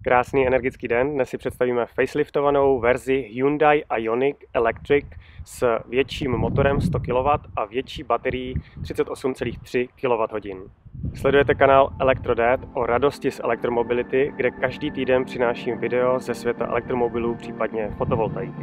Krásný energický den. Dnes si představíme faceliftovanou verzi Hyundai Ioniq Electric s větším motorem 100 kW a větší baterií 38,3 kWh. Sledujete kanál ElectroDad o radosti z elektromobility, kde každý týden přináším video ze světa elektromobilů, případně fotovoltaiky.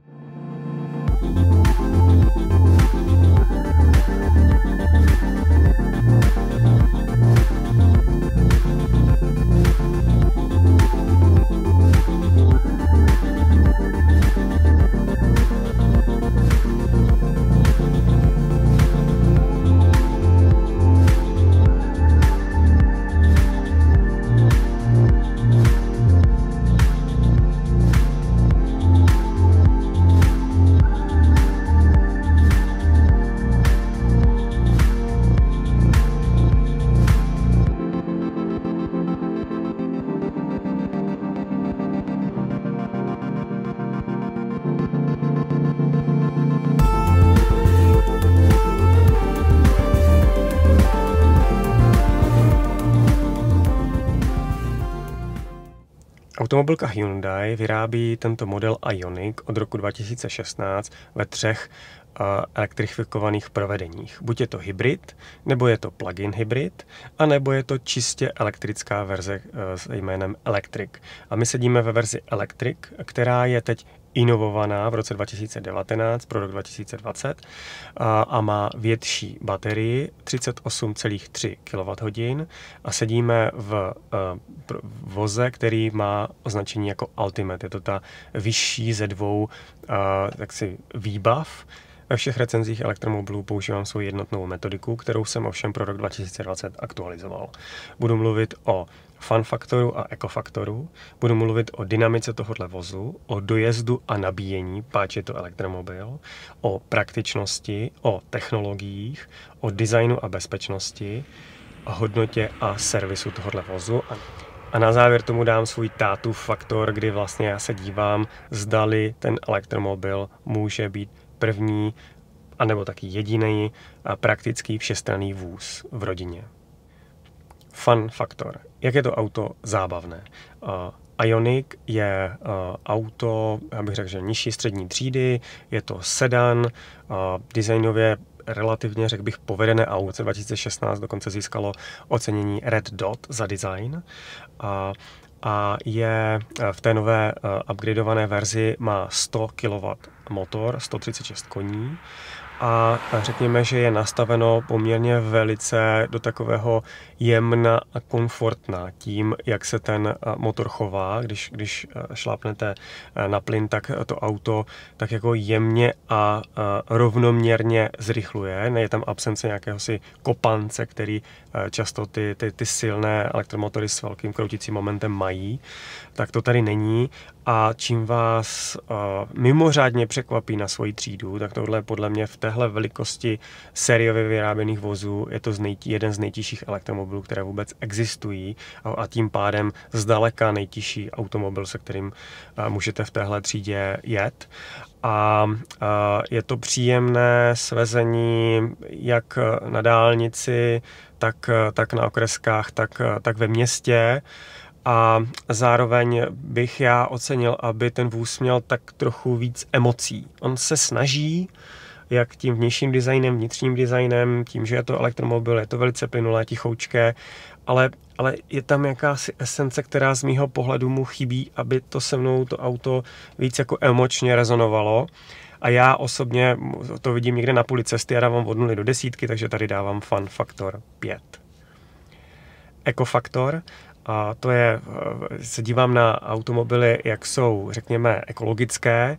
Automobilka Hyundai vyrábí tento model Ioniq od roku 2016 ve třech elektrifikovaných provedeních. Buď je to hybrid, nebo je to plug-in hybrid, a nebo je to čistě elektrická verze s jménem Electric. A my sedíme ve verzi Electric, která je teď inovovaná v roce 2019 pro rok 2020 a má větší baterii 38,3 kWh a sedíme v voze, který má označení jako Ultimate. Je to ta vyšší ze dvou výbav. Ve všech recenzích elektromobilů používám svou jednotnou metodiku, kterou jsem ovšem pro rok 2020 aktualizoval. Budu mluvit o fun faktoru a ekofaktoru, budu mluvit o dynamice tohoto vozu, o dojezdu a nabíjení, páč je to elektromobil, o praktičnosti, o technologiích, o designu a bezpečnosti, o hodnotě a servisu tohoto vozu. A na závěr tomu dám svůj tátův faktor, kdy vlastně já se dívám, zdali ten elektromobil může být první, anebo taky jediný praktický všestranný vůz v rodině. Fun faktor. Jak je to auto zábavné? Ioniq je auto, já bych řekl, že nižší střední třídy, je to sedan, designově relativně, řekl bych, povedené auto. V roce 2016 dokonce získalo ocenění Red Dot za design. A je v té nové upgradeované verzi má 100 kW motor, 136 koní a řekněme, že je nastaveno poměrně velice do takového jemna a komfortna tím, jak se ten motor chová. Když šlápnete na plyn, tak to auto tak jako jemně a rovnoměrně zrychluje. Je tam absence nějakého si kopance, který často ty silné elektromotory s velkým kroutícím momentem mají. Tak to tady není. A čím vás mimořádně překvapí na svoji třídu, tak tohle je podle mě v téhle velikosti sériově vyráběných vozů je to jeden z nejtěžších elektromobilů, které vůbec existují a tím pádem zdaleka nejtěžší automobil, se kterým můžete v téhle třídě jet. A je to příjemné svezení jak na dálnici, tak na okreskách, tak ve městě. A zároveň bych já ocenil, aby ten vůz měl tak trochu víc emocí. On se snaží, jak tím vnějším designem, vnitřním designem, tím, že je to elektromobil, je to velice plynulé, tichoučké, ale je tam jakási esence, která z mýho pohledu mu chybí, aby to se mnou to auto víc jako emočně rezonovalo. A já osobně to vidím někde na půli cesty a dávám od 0 do 10, takže tady dávám fun faktor 5. Ekofaktor. A to je, se dívám na automobily, jak jsou, řekněme, ekologické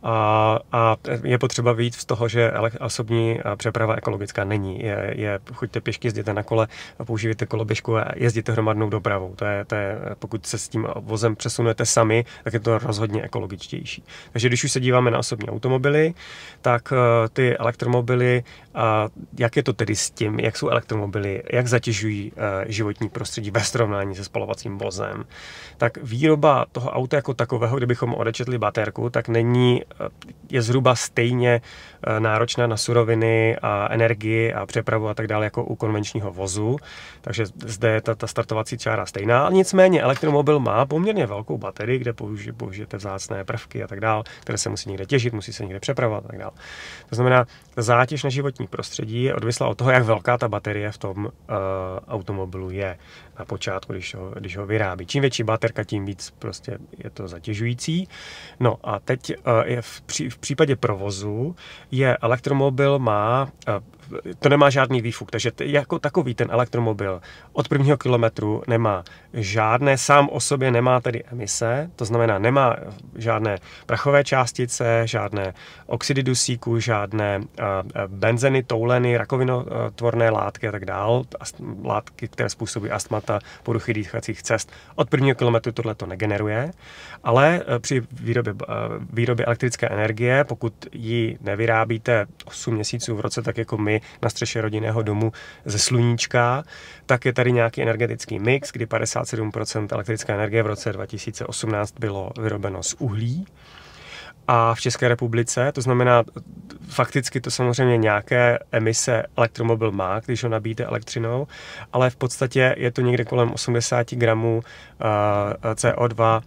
a je potřeba víc z toho, že osobní přeprava ekologická není. Choďte pěšky, jezděte na kole, používejte koloběžku a jezděte hromadnou dopravou. To je, pokud se s tím vozem přesunete sami, tak je to rozhodně ekologičtější. Takže když už se díváme na osobní automobily, tak ty elektromobily, jak je to tedy s tím, jak jsou elektromobily, jak zatěžují životní prostředí ve srovnání se spalovacím vozem, tak výroba toho auta jako takového, kdybychom odečetli baterku, tak je zhruba stejně náročná na suroviny a energii a přepravu a tak dále jako u konvenčního vozu. Takže zde je ta startovací čára stejná. Ale nicméně elektromobil má poměrně velkou baterii, kde použijete vzácné prvky a tak dále, které se musí někde těžit, musí se někde přepravovat a tak dále. To znamená, ta zátěž na životní prostředí je odvislá od toho, jak velká ta baterie v tom automobilu je na počátku, když ho vyrábí. Čím větší baterka, tím víc prostě je to zatěžující. No a teď v případě provozu je elektromobil to nemá žádný výfuk, takže jako takový ten elektromobil od prvního kilometru nemá sám o sobě nemá tedy emise, to znamená nemá žádné prachové částice, žádné oxidy dusíku, žádné benzeny, touleny, rakovinotvorné látky a tak dále, látky, které způsobují astmata, poruchy dýchacích cest. Od prvního kilometru tohle to negeneruje, ale při výrobě elektrické energie, pokud ji nevyrábíte 8 měsíců v roce, tak jako my na střeše rodinného domu ze sluníčka, tak je tady nějaký energetický mix, kdy 57% elektrické energie v roce 2018 bylo vyrobeno z uhlí. A v České republice, to znamená, fakticky to samozřejmě nějaké emise elektromobil má, když ho nabíjíte elektřinou, ale v podstatě je to někde kolem 80 gramů CO2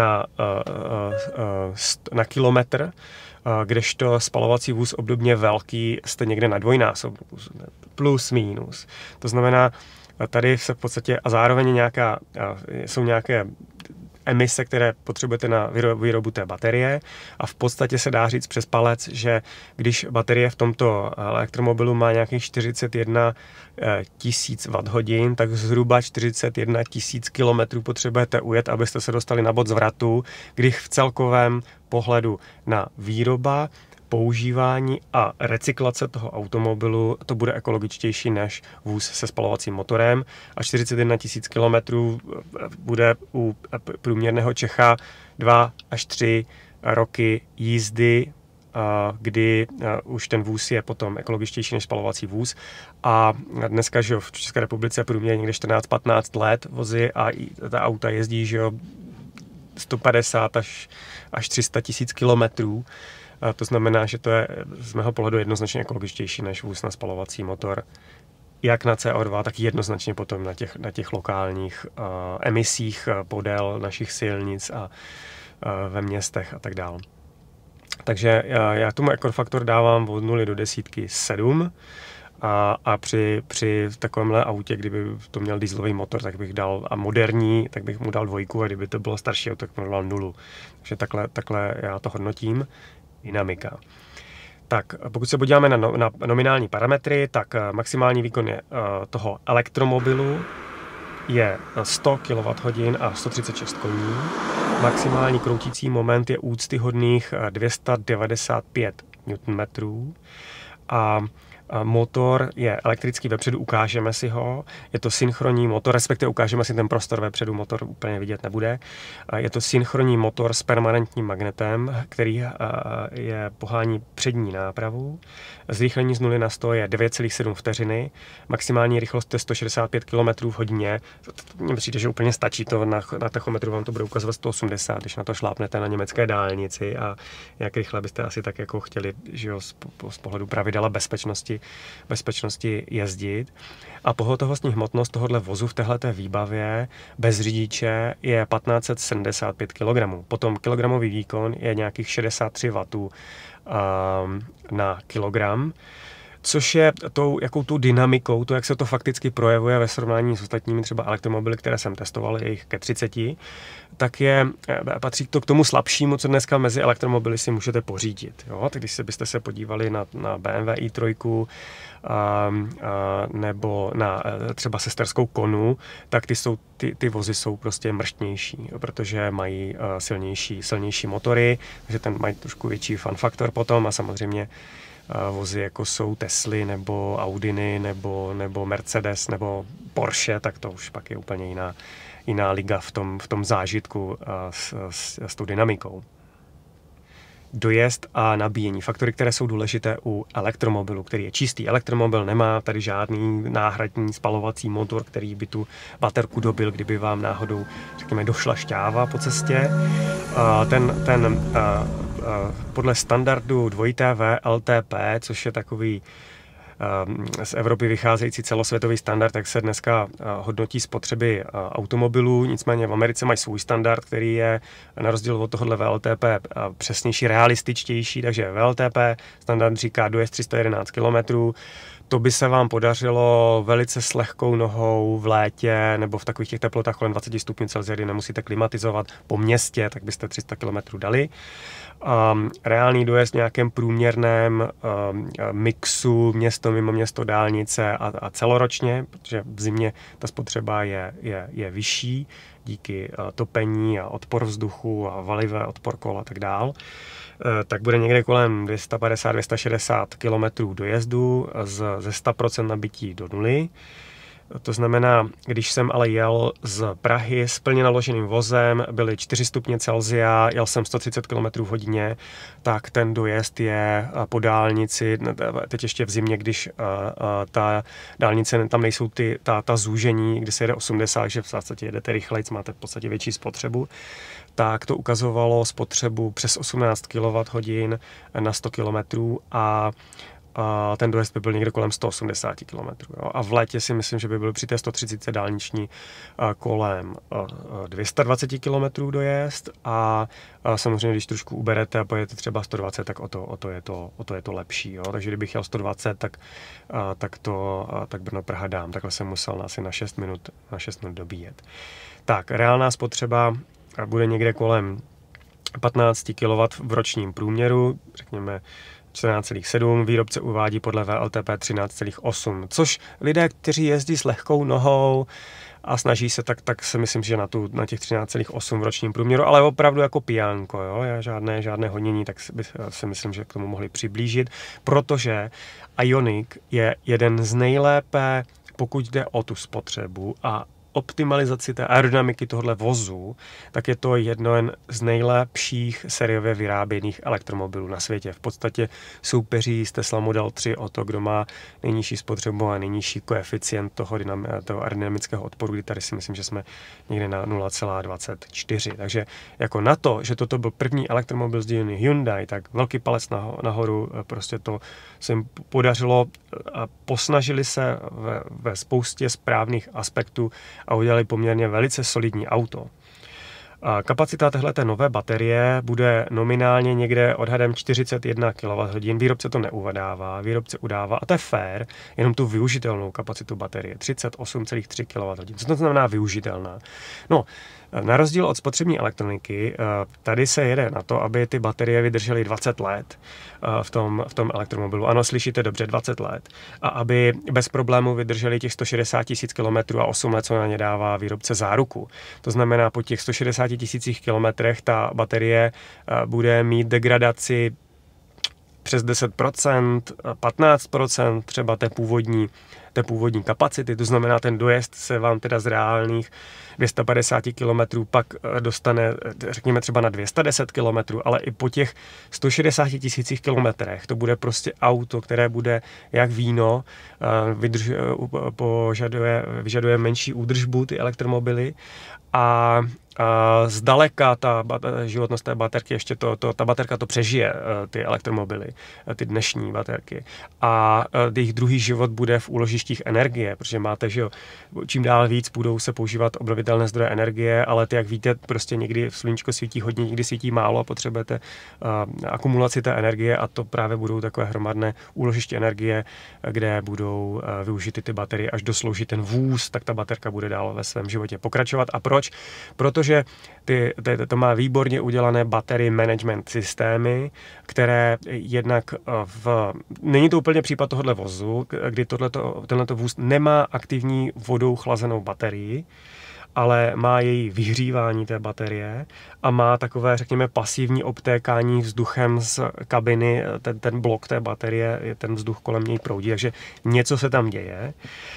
na kilometr, kdežto spalovací vůz obdobně velký jste někde na dvojnásobku, plus minus. To znamená, tady se v podstatě a zároveň jsou nějaké emise, které potřebujete na výrobu té baterie a v podstatě se dá říct přes palec, že když baterie v tomto elektromobilu má nějakých 41 000 Wh, tak zhruba 41 000 kilometrů potřebujete ujet, abyste se dostali na bod zvratu, když v celkovém pohledu na výroba, používání a recyklace toho automobilu to bude ekologičtější než vůz se spalovacím motorem a 41 000 kilometrů bude u průměrného Čecha 2 až 3 roky jízdy, kdy už ten vůz je potom ekologičtější než spalovací vůz. A dneska, že v České republice průměrně někde 14-15 let vozy a ta auta jezdí, že 150 až 300 000 kilometrů. A to znamená, že to je z mého pohledu jednoznačně ekologičtější než vůz na spalovací motor. Jak na CO2, tak jednoznačně potom na těch lokálních emisích podél našich silnic a ve městech a tak dále. Takže já tomu ekorfaktor dávám od 0 do 10 7. A při takovémhle autě, kdyby to měl dieselový motor, tak bych dal, a moderní, tak bych mu dal 2, a kdyby to bylo starší auto, tak bych mu dal 0. Takže takhle já to hodnotím. Dynamika. Tak pokud se podíváme na nominální parametry, tak maximální výkon toho elektromobilu je 100 kWh a 136 koní. Maximální kroutící moment je úctyhodných 295 Nm. A motor je elektrický vepředu, ukážeme si ho. Je to synchronní motor, respektive ukážeme si ten prostor vepředu, motor úplně vidět nebude. Je to synchronní motor s permanentním magnetem, který pohání přední nápravu. Zrychlení z 0 na 100 je 9,7 vteřiny. Maximální rychlost je 165 km/h. Mně přijde, že úplně stačí to, na tachometru vám to bude ukazovat 180, když na to šlápnete na německé dálnici a jak rychle byste asi tak jako chtěli, že jo, z pohledu pravidel a bezpečnosti jezdit. A pohotovostní hmotnost tohohle vozu v téhleté výbavě bez řidiče je 1575 kg. Potom kilogramový výkon je nějakých 63 W na kilogram, což je tou dynamikou, to, jak se to fakticky projevuje ve srovnání s ostatními třeba elektromobily, které jsem testoval, je jich ke 30, tak patří to k tomu slabšímu, co dneska mezi elektromobily si můžete pořídit. Jo? Tak když byste se podívali na BMW i3 nebo na třeba sesterskou Konu, tak ty vozy jsou prostě mrštnější, protože mají silnější motory, takže ten mají trošku větší fun faktor potom a samozřejmě vozy jako jsou Tesly nebo Audiny nebo Mercedes nebo Porsche, tak to už pak je úplně jiná liga v tom zážitku s tou dynamikou. dojezd a nabíjení. Faktory, které jsou důležité u elektromobilu, který je čistý. Elektromobil nemá tady žádný náhradní spalovací motor, který by tu baterku dobil, kdyby vám náhodou, řekněme, došla šťáva po cestě. Podle standardu 2TV LTP, což je takový z Evropy vycházející celosvětový standard, tak se dneska hodnotí spotřeby automobilů, nicméně v Americe mají svůj standard, který je na rozdíl od tohohle VLTP přesnější, realističtější, takže VLTP standard říká dojezd 311 km, to by se vám podařilo velice s lehkou nohou v létě nebo v takových těch teplotách kolem 20 stupňů Celsia, kdy nemusíte klimatizovat po městě, tak byste 300 km dali. Reálný dojezd v nějakém průměrném mixu město mimo město dálnice a celoročně, protože v zimě ta spotřeba je vyšší díky topení a odpor vzduchu a valivé odpor kol a tak dál, tak bude někde kolem 250-260 km dojezdu ze 100% nabití do nuly. To znamená, když jsem ale jel z Prahy s plně naloženým vozem, byly 4 stupně Celsia, jel jsem 130 km v hodině, tak ten dojezd je po dálnici, teď ještě v zimě, když ta dálnice, tam nejsou ta zúžení, kdy se jede 80, že v zásadě jedete rychlejc, máte v podstatě větší spotřebu, tak to ukazovalo spotřebu přes 18 kWh na 100 km a ten dojezd by byl někde kolem 180 km. Jo. A v létě si myslím, že by byl při té 130 dálniční kolem 220 km dojezd a samozřejmě, když trošku uberete a pojedete třeba 120, tak o to je to lepší. Jo. Takže kdybych jel 120, tak Brno-Praha dám. Takhle jsem musel asi na 6 minut dobíjet. Tak, reálná spotřeba bude někde kolem 15 kW v ročním průměru, řekněme 14,7, výrobce uvádí podle VLTP 13,8, což lidé, kteří jezdí s lehkou nohou a snaží se, tak si myslím, že na těch 13,8 v ročním průměru, ale opravdu jako pijánko, jo? Žádné honění, tak si myslím, že k tomu mohli přiblížit, protože Ioniq je jeden z nejlépe, pokud jde o tu spotřebu a optimalizaci té aerodynamiky tohohle vozu, tak je to jeden z nejlepších sériově vyráběných elektromobilů na světě. V podstatě soupeří s Tesla Model 3 o to, kdo má nejnižší spotřebu a nejnižší koeficient toho aerodynamického odporu, kdy tady si myslím, že jsme někde na 0,24. Takže jako na to, že toto byl první elektromobil z dílny Hyundai, tak velký palec nahoru, prostě to se jim podařilo a posnažili se ve spoustě správných aspektů a udělali poměrně velice solidní auto. Kapacita téhleté nové baterie bude nominálně někde odhadem 41 kWh. Výrobce to neuvadává, výrobce udává, a to je fair, jenom tu využitelnou kapacitu baterie, 38,3 kWh. Co to znamená využitelná? No, na rozdíl od spotřební elektroniky, tady se jede na to, aby ty baterie vydržely 20 let v tom elektromobilu. Ano, slyšíte dobře, 20 let. A aby bez problémů vydrželi těch 160 000 km a 8 let, co na ně dává výrobce záruku. To znamená, po těch 160 000 kilometrech ta baterie bude mít degradaci přes 10%, 15% třeba té původní kapacity, to znamená, ten dojezd se vám teda z reálných 250 km pak dostane, řekněme třeba na 210 km, ale i po těch 160 000 kilometrech to bude prostě auto, které bude jak víno, vyžaduje menší údržbu ty elektromobily a zdaleka ta životnost té baterky, ještě ta baterka to přežije, ty elektromobily, ty dnešní baterky. A jejich druhý život bude v úložištích energie, protože máte, že jo, čím dál víc budou se používat obnovitelné zdroje energie, ale ty, jak víte, prostě někdy sluníčko svítí hodně, někdy svítí málo a potřebujete akumulaci té energie a to právě budou takové hromadné úložiště energie, kde budou využity ty baterie, až doslouží ten vůz, tak ta baterka bude dál ve svém životě pokračovat. A proč? Protože to má výborně udělané battery management systémy, které jednak není to úplně případ tohohle vozu, kdy tenhleto vůz nemá aktivní vodou chlazenou baterii, ale má její vyhřívání té baterie a má takové, řekněme, pasivní obtékání vzduchem z kabiny, ten blok té baterie, ten vzduch kolem něj proudí, takže něco se tam děje.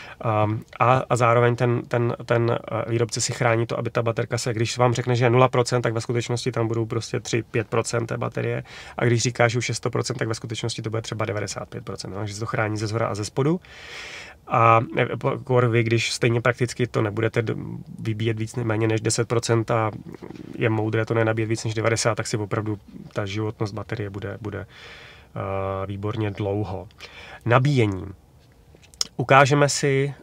A zároveň ten výrobce si chrání to, aby ta baterka se, když vám řekne, že je 0%, tak ve skutečnosti tam budou prostě 3-5% té baterie, a když říká, že už je 100%, tak ve skutečnosti to bude třeba 95%, takže se to chrání ze zhora a ze spodu. A vy, když stejně prakticky to nebudete vybíjet víc méně než 10% a je moudré to nenabíjet víc než 90%, tak si opravdu ta životnost baterie bude výborně dlouho. Nabíjení. Ukážeme si,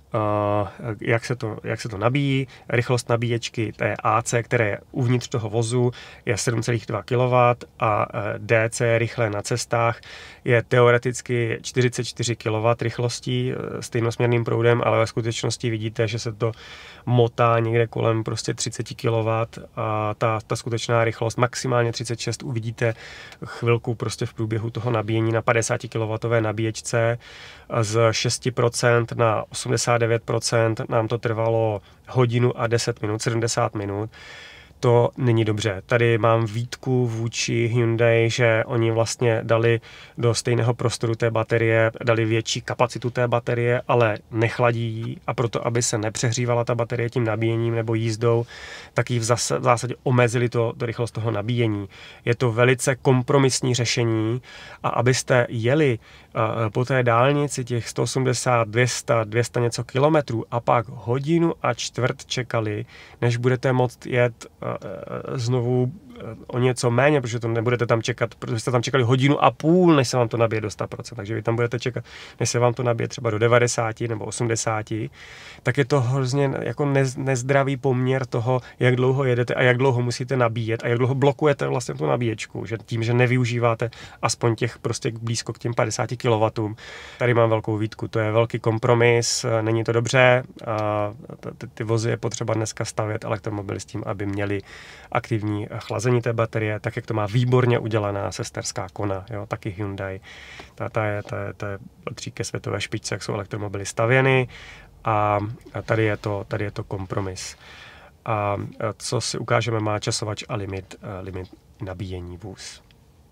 jak se to nabíjí. Rychlost nabíječky té AC, které je uvnitř toho vozu, je 7,2 kW a DC rychlé na cestách je teoreticky 44 kW rychlostí stejnosměrným proudem, ale ve skutečnosti vidíte, že se to motá někde kolem prostě 30 kW a ta skutečná rychlost maximálně 36 uvidíte chvilku prostě v průběhu toho nabíjení na 50 kW nabíječce. Z 6% na 89% nám to trvalo hodinu a 10 minut, 70 minut. To není dobře. Tady mám výtku vůči Hyundai, že oni vlastně dali do stejného prostoru té baterie, dali větší kapacitu té baterie, ale nechladí ji, a proto, aby se nepřehřívala ta baterie tím nabíjením nebo jízdou, tak ji v zásadě omezili to rychlost toho nabíjení. Je to velice kompromisní řešení, a abyste jeli po té dálnici těch 180, 200 něco kilometrů a pak hodinu a čtvrt čekali, než budete moct jet znovu o něco méně, protože to nebudete tam čekat, protože jste tam čekali hodinu a půl, než se vám to nabije do 100%, takže vy tam budete čekat, než se vám to nabije třeba do 90 nebo 80, tak je to hrozně jako nezdravý poměr toho, jak dlouho jedete a jak dlouho musíte nabíjet a jak dlouho blokujete vlastně tu nabíječku, že tím, že nevyužíváte aspoň těch prostě blízko k těm 50 kW. Tady mám velkou výtku, to je velký kompromis, není to dobře, a ty vozy je potřeba dneska stavět elektromobily s tím, aby měli aktivní chlazení té baterie, tak jak to má výborně udělaná sesterská Kona, jo, taky Hyundai. Ta je patří ke světové špičce, jak jsou elektromobily stavěny, a tady je to kompromis. A co si ukážeme, má časovač a limit nabíjení vůz.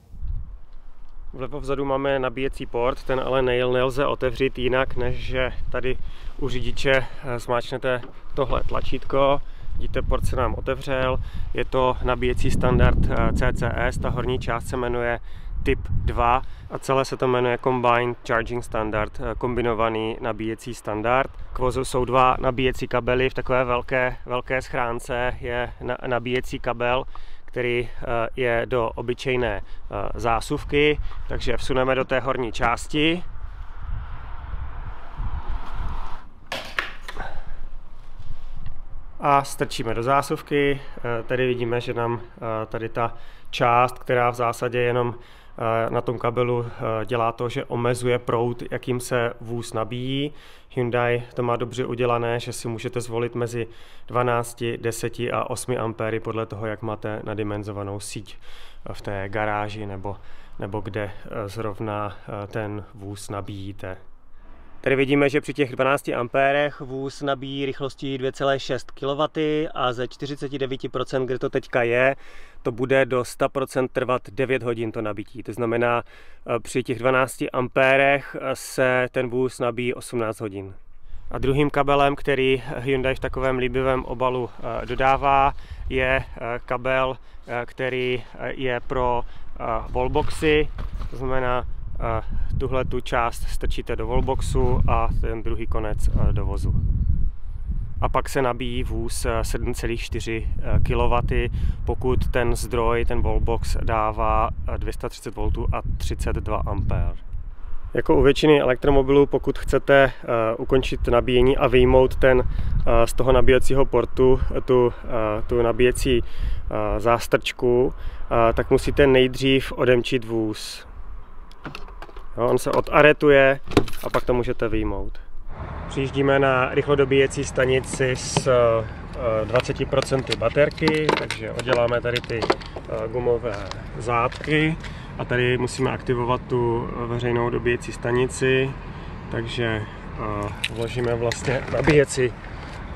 Vlevo vzadu máme nabíjecí port, ten ale nelze otevřít jinak, než že tady u řidiče zmáčknete tohle tlačítko. Vidíte, port se nám otevřel, je to nabíjecí standard CCS, ta horní část se jmenuje Typ 2 a celé se to jmenuje Combined Charging Standard, kombinovaný nabíjecí standard. K vozu jsou dva nabíjecí kabely, v takové velké schránce je nabíjecí kabel, který je do obyčejné zásuvky, takže vsuneme do té horní části. A strčíme do zásuvky. Tady vidíme, že nám tady ta část, která v zásadě jenom na tom kabelu dělá to, že omezuje proud, jakým se vůz nabíjí. Hyundai to má dobře udělané, že si můžete zvolit mezi 12, 10 a 8 ampéry podle toho, jak máte nadimenzovanou síť v té garáži nebo kde zrovna ten vůz nabíjíte. Tady vidíme, že při těch 12 ampérech vůz nabíjí rychlostí 2,6 kW a ze 49%, kde to teďka je, to bude do 100% trvat 9 hodin to nabití. To znamená, při těch 12 ampérech se ten vůz nabíjí 18 hodin. A druhým kabelem, který Hyundai v takovém líbivém obalu dodává, je kabel, který je pro wallboxy, to znamená, tuhle tu část strčíte do wallboxu a ten druhý konec do vozu. A pak se nabíjí vůz 7,4 kW, pokud ten zdroj, ten wallbox dává 230 V a 32 A. Jako u většiny elektromobilů, pokud chcete ukončit nabíjení a vyjmout z toho nabíjecího portu tu nabíjecí zástrčku, tak musíte nejdřív odemčit vůz. On se odaretuje a pak to můžete vyjmout. Přijíždíme na rychlodobíjecí stanici s 20% baterky, takže odděláme tady ty gumové zátky a tady musíme aktivovat tu veřejnou dobíjecí stanici, takže vložíme vlastně nabíjecí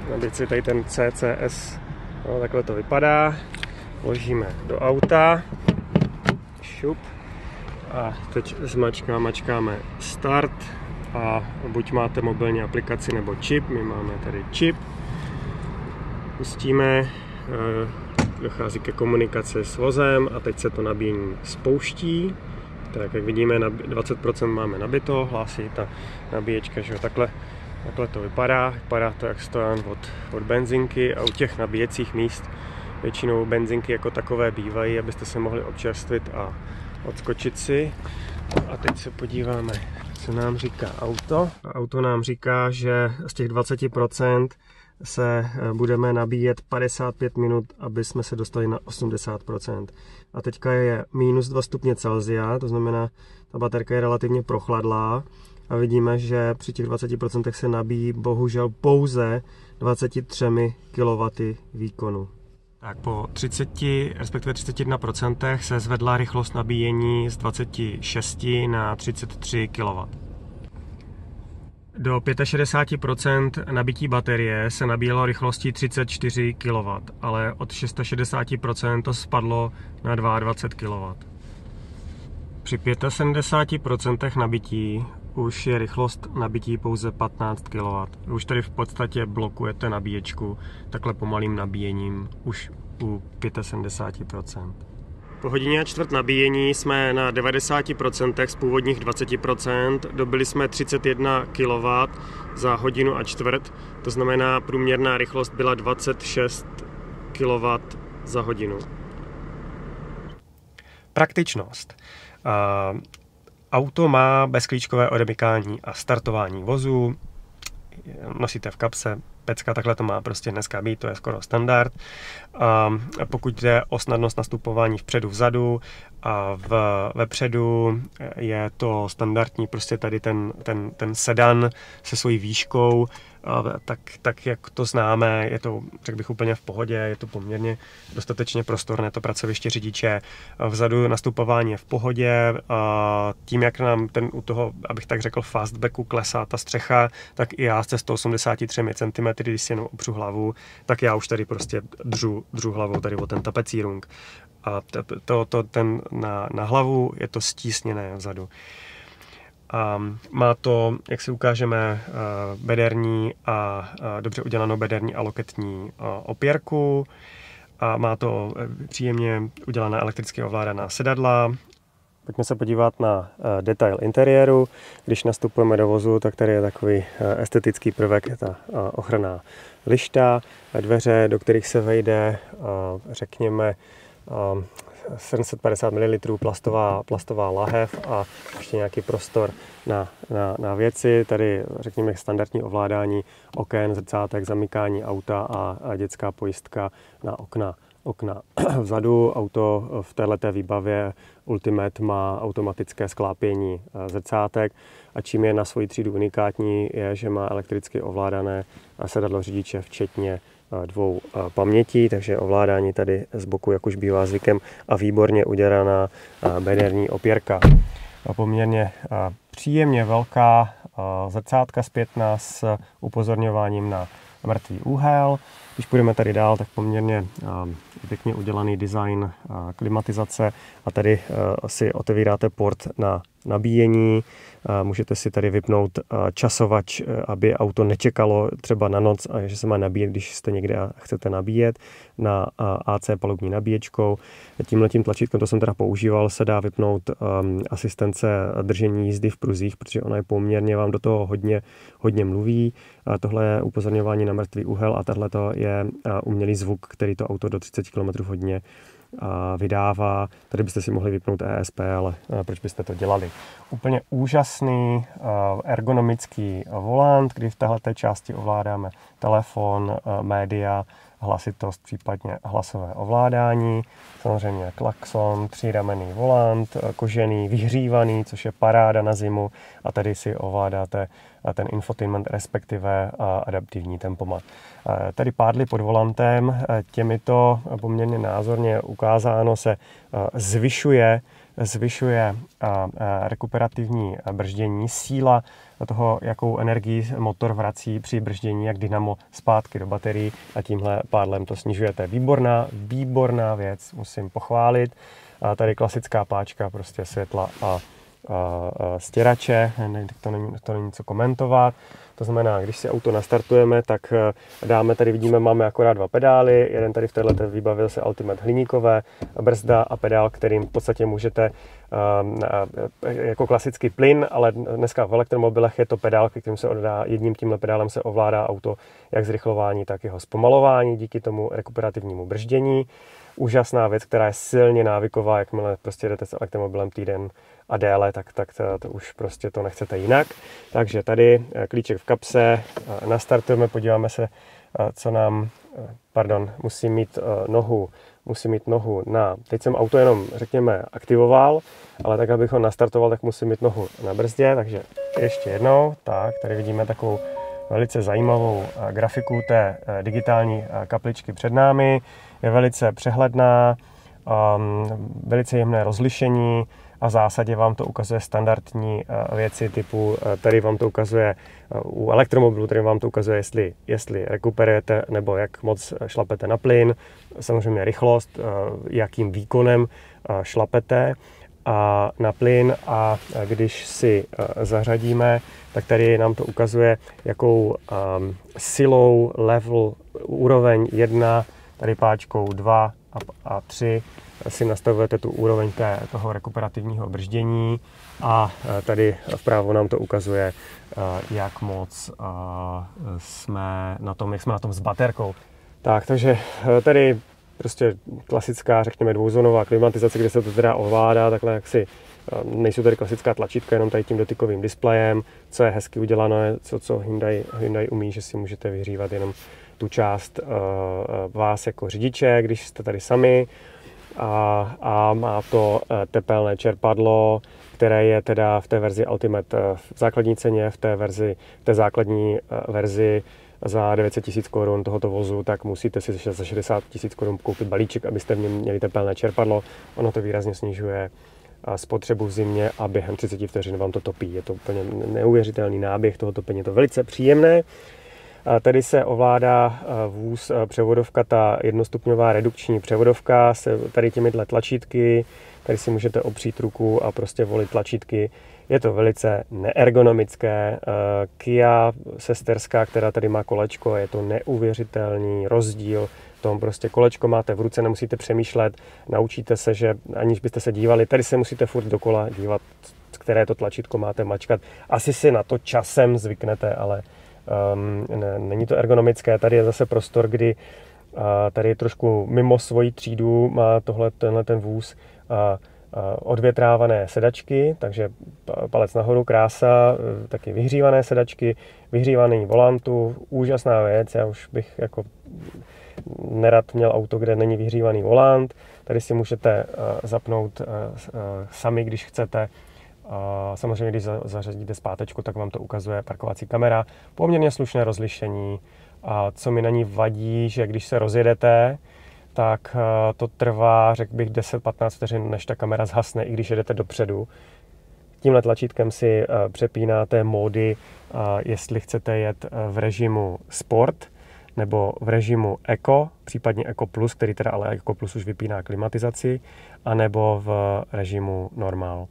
nabít si tady ten CCS, no, takhle to vypadá, vložíme do auta, šup a teď mačkáme start a buď máte mobilní aplikaci nebo čip, my máme tady čip, pustíme, dochází ke komunikaci s vozem a teď se to nabíjení spouští. Tak jak vidíme, na 20% máme nabito, hlásí ta nabíječka, že jo, takhle to vypadá to jak stojan od benzinky a u těch nabíjecích míst většinou benzinky jako takové bývají, abyste se mohli občerstvit a odskočit si. A teď se podíváme, co nám říká auto. Auto nám říká, že z těch 20% se budeme nabíjet 55 minut, aby jsme se dostali na 80%. A teďka je minus 2 stupně Celsia, to znamená, ta baterka je relativně prochladlá a vidíme, že při těch 20% se nabíjí bohužel pouze 23 kW výkonu. Tak po 30, respektive 31% se zvedla rychlost nabíjení z 26 na 33 kW. Do 65% nabití baterie se nabíjelo rychlostí 34 kW, ale od 660% to spadlo na 22 kW. Při 75% nabití už je rychlost nabití pouze 15 kW. Už tady v podstatě blokujete nabíječku takhle pomalým nabíjením už u 75%. Po hodině a čtvrt nabíjení jsme na 90% z původních 20%, dobili jsme 31 kW za hodinu a čtvrt, to znamená průměrná rychlost byla 26 kW za hodinu. Praktičnost. Auto má bezklíčkové odemykání a startování vozu, nosíte v kapse, pecka, takhle to má prostě dneska být, to je skoro standard. Pokud jde o snadnost nastupování vpředu, vzadu a vepředu je to standardní, prostě tady ten sedan se svojí výškou, tak jak to známe, je to, řekl bych, úplně v pohodě, je to poměrně dostatečně prostorné, to pracoviště řidiče. Vzadu nastupování je v pohodě, tím, jak nám u toho, abych tak řekl, fastbacku klesá ta střecha, tak i já se 183 cm, když si jenom opřu hlavu, tak já už tady prostě dřu hlavou tady o ten tapecírung. A na hlavu je to stísněné vzadu. Má to, jak si ukážeme, bederní a dobře udělanou bederní a loketní opěrku. A má to příjemně udělaná elektricky ovládaná sedadla. Pojďme se podívat na detail interiéru. Když nastupujeme do vozu, tak tady je takový estetický prvek, je ta ochranná lišta, dveře, do kterých se vejde, řekněme, 750 ml plastová lahev a ještě nějaký prostor na věci. Tady, řekněme, standardní ovládání oken, zrcátek, zamykání auta a dětská pojistka na okna. Vzadu auto v téhleté výbavě Ultimate má automatické sklápění zrcátek a čím je na svoji třídu unikátní, je, že má elektricky ovládané sedadlo řidiče včetně 2 pamětí, takže ovládání tady z boku, jak už bývá zvykem, a výborně udělaná bederní opěrka. Poměrně příjemně velká zrcátka zpětná s upozorňováním na mrtvý úhel. Když půjdeme tady dál, tak poměrně pěkně udělaný design klimatizace a tady si otevíráte port na nabíjení. Můžete si tady vypnout časovač, aby auto nečekalo třeba na noc, že se má nabíjet, když jste někde a chcete nabíjet, na AC palubní nabíječkou. Tímhletím tlačítkem, to jsem teda používal, se dá vypnout asistence držení jízdy v pruzích, protože ona je poměrně, vám do toho hodně mluví. Tohle je upozorňování na mrtvý úhel a tahle je umělý zvuk, který to auto do 30 km hodně vydává. Tady byste si mohli vypnout ESP, ale proč byste to dělali? Úplně úžasný ergonomický volant, kdy v téhleté části ovládáme telefon, média, hlasitost, případně hlasové ovládání. Samozřejmě klakson, 3ramenný volant, kožený, vyhřívaný, což je paráda na zimu. A tady si ovládáte ten infotainment, respektive adaptivní tempomat. Tady pádly pod volantem, těmito poměrně názorně ukázáno se zvyšuje zvyšuje rekuperativní brždění, síla toho, jakou energii motor vrací při brždění, jak dynamo zpátky do baterií a tímhle pádlem to snižujete. Výborná věc, musím pochválit. A tady klasická páčka, prostě světla a stěrače, to není co komentovat. To znamená, když si auto nastartujeme, tak dáme, tady vidíme, máme akorát 2 pedály, jeden tady v této výbavě se Ultimate hliníkové, brzda a pedál, kterým v podstatě můžete jako klasický plyn, ale dneska v elektromobilech je to pedál, kterým se oddá, jedním tímhle pedálem se ovládá auto jak zrychlování, tak jeho zpomalování díky tomu rekuperativnímu brždění. Úžasná věc, která je silně návyková, jakmile prostě jdete s elektromobilem týden a déle, tak to už prostě to nechcete jinak. Takže tady klíček v kapse, nastartujeme, podíváme se, co nám, musí mít nohu na, teď jsem auto jenom, řekněme, aktivoval, ale tak, abych ho nastartoval, tak musím mít nohu na brzdě, takže ještě jednou, tak, tady vidíme takovou velice zajímavou grafiku té digitální kapličky před námi, je velice přehledná, velice jemné rozlišení a v zásadě vám to ukazuje standardní věci typu, tady vám to ukazuje u elektromobilu, tady vám to ukazuje, jestli rekuperujete nebo jak moc šlapete na plyn, samozřejmě rychlost, jakým výkonem šlapete a na plyn, a když si zařadíme, tak tady nám to ukazuje, jakou silou level úroveň 1, tady páčkou 2 a 3 si nastavujete tu úroveň toho rekuperativního brždění, a tady vpravo nám to ukazuje, jak moc jsme na tom s baterkou. Tak, takže tady prostě klasická, řekněme, dvouzónová klimatizace, kde se to teda ovládá, takhle jak si, nejsou tady klasická tlačítka, jenom tady tím dotykovým displejem, co je hezky uděláno, co Hyundai umí, že si můžete vyhřívat jenom tu část vás jako řidiče, když jste tady sami, a má to tepelné čerpadlo, které je teda v té verzi Ultimate v základní ceně, v té základní verzi za 900 000 korun tohoto vozu, tak musíte si za 60 000 korun koupit balíček, abyste v něm měli tepelné čerpadlo. Ono to výrazně snižuje spotřebu v zimě a během 30 vteřin vám to topí. Je to úplně neuvěřitelný náběh toho topení, je to velice příjemné. Tady se ovládá vůz převodovka, ta jednostupňová redukční převodovka se tady těmihle tlačítky, tady si můžete opřít ruku a prostě volit tlačítky. Je to velice neergonomické. Kia sesterská, která tady má kolečko, je to neuvěřitelný rozdíl. V tom prostě kolečko máte v ruce, nemusíte přemýšlet, naučíte se, že aniž byste se dívali, tady se musíte furt dokola dívat, které to tlačítko máte mačkat. Asi si na to časem zvyknete, ale není to ergonomické. Tady je zase prostor, kdy tady je trošku mimo svoji třídu, má tenhle ten vůz odvětrávané sedačky, takže palec nahoru, krása, taky vyhřívané sedačky, vyhřívaný volantu, úžasná věc. Já už bych jako nerad měl auto, kde není vyhřívaný volant. Tady si můžete zapnout sami, když chcete. Samozřejmě, když zařadíte zpátečku, tak vám to ukazuje parkovací kamera. Poměrně slušné rozlišení. A co mi na ní vadí, že když se rozjedete, tak to trvá, řekl bych, 10-15 vteřin, než ta kamera zhasne, i když jedete dopředu. Tímhle tlačítkem si přepínáte módy, jestli chcete jet v režimu Sport nebo v režimu Eco, případně Eco Plus, který teda ale Eco Plus už vypíná klimatizaci, anebo v režimu Normal.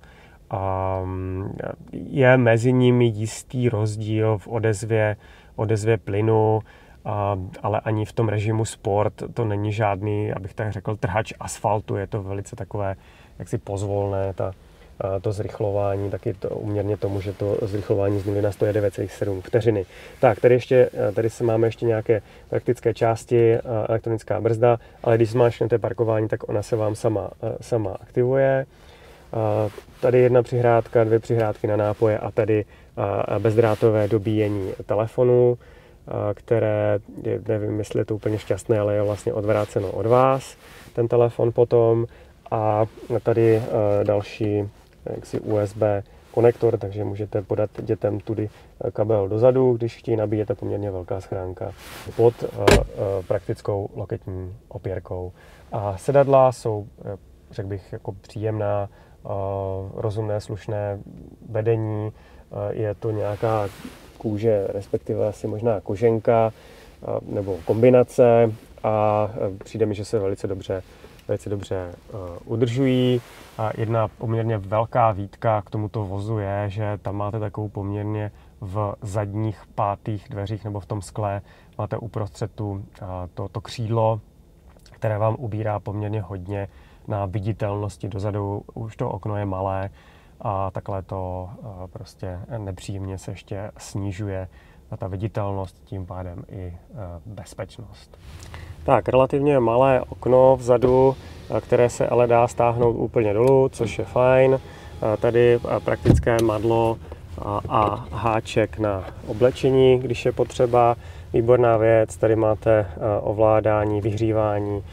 Je mezi nimi jistý rozdíl v odezvě plynu, ale ani v tom režimu Sport to není žádný, abych tak řekl, trhač asfaltu. Je to velice takové jaksi pozvolné, to zrychlování, taky to uměrně tomu, že to zrychlování z 0 na 100 je 9,7 vteřiny. Tak, tady máme ještě nějaké praktické části, elektronická brzda, ale když zmáčknete parkování, tak ona se vám sama aktivuje. Tady jedna přihrádka, 2 přihrádky na nápoje a tady bezdrátové dobíjení telefonu, které, nevím, jestli je to úplně šťastné, ale je vlastně odvráceno od vás, ten telefon potom. A tady další jaksi USB konektor, takže můžete podat dětem tudy kabel dozadu, když chtějí nabíjet, je poměrně velká schránka pod praktickou loketní opěrkou. A sedadla jsou řekl bych, jako příjemná, rozumné, slušné vedení. Je to nějaká kůže, respektive asi možná koženka nebo kombinace a přijde mi, že se velice dobře udržují. A jedna poměrně velká výtka k tomuto vozu je, že tam máte takovou poměrně v zadních pátých dveřích nebo v tom skle máte uprostřed to křídlo, které vám ubírá poměrně hodně na viditelnosti dozadu. Už to okno je malé a takhle to prostě nepříjemně se ještě snižuje ta viditelnost, tím pádem i bezpečnost. Tak, relativně malé okno vzadu, které se ale dá stáhnout úplně dolů, což je fajn. Tady praktické madlo a háček na oblečení, když je potřeba. Výborná věc, tady máte ovládání, vyhřívání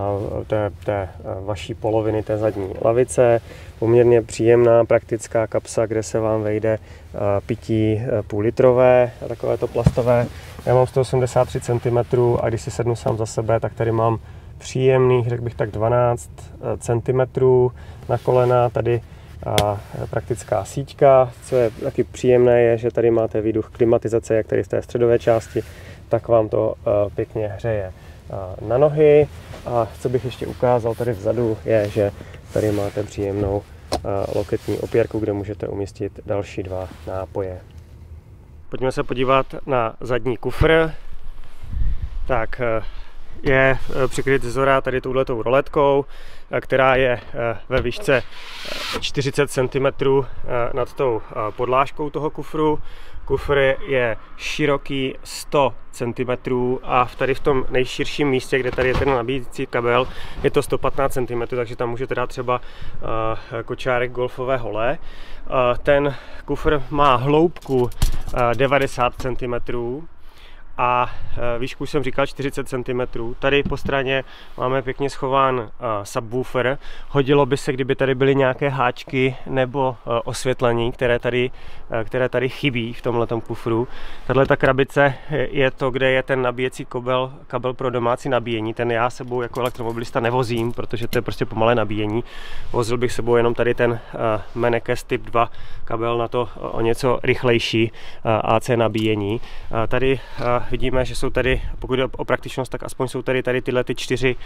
té vaší poloviny, té zadní lavice. Poměrně příjemná praktická kapsa, kde se vám vejde pití půllitrové, takovéto plastové. Já mám 183 cm a když si sednu sám za sebe, tak tady mám příjemných, řekl bych tak 12 cm na kolena. Tady praktická síťka. Co je taky příjemné, je, že tady máte výduch klimatizace, jak tady v té středové části, tak vám to pěkně hřeje na nohy. A co bych ještě ukázal tady vzadu, je, že tady máte příjemnou loketní opěrku, kde můžete umístit další 2 nápoje. Pojďme se podívat na zadní kufr. Tak, je přikryt zhora tady touhletou roletkou, která je ve výšce 40 cm nad tou podlážkou toho kufru. Kufr je široký 100 cm a tady v tom nejširším místě, kde tady je ten nabíjecí kabel, je to 115 cm, takže tam můžete dát třeba kočárek golfové hole. Ten kufr má hloubku 90 cm a výšku jsem říkal 40 cm. Tady po straně máme pěkně schován subwoofer. Hodilo by se, kdyby tady byly nějaké háčky nebo osvětlení, které tady chybí v tomhletom kufru. Tahle ta krabice je to, kde je ten nabíjecí kabel pro domácí nabíjení. Ten já sebou jako elektromobilista nevozím, protože to je prostě pomalé nabíjení. Vozil bych sebou jenom tady ten Mennekes Typ 2 kabel na to o něco rychlejší AC nabíjení. Tady vidíme, že jsou tady, pokud jde o praktičnost, tak aspoň jsou tady tyhle ty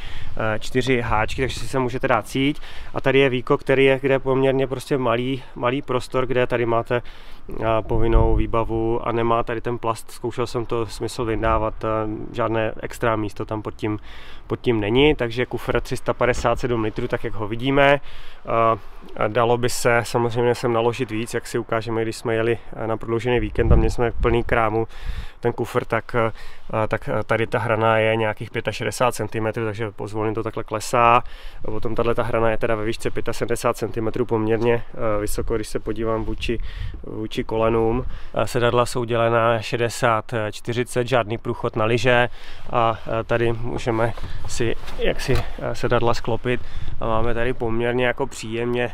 4 háčky, takže si se můžete dát síť. A tady je výkop, který je, kde je poměrně prostě malý prostor, kde tady máte povinnou výbavu a nemá tady ten plast. Zkoušel jsem to smysl vyndávat, žádné extra místo tam pod tím není, takže kufr 357 litrů, tak jak ho vidíme. Dalo by se samozřejmě sem naložit víc, jak si ukážeme, když jsme jeli na prodloužený víkend, tam jsme plný krámu ten kufr, tak tady ta hrana je nějakých 65 cm, takže pozvolně to takhle klesá. Potom tato hrana je teda ve výšce 75 cm, poměrně vysoko, když se podívám vůči kolenům. Sedadla jsou dělená 60-40, žádný průchod na lyže a tady můžeme si jaksi sedadla sklopit a máme tady poměrně jako příjemně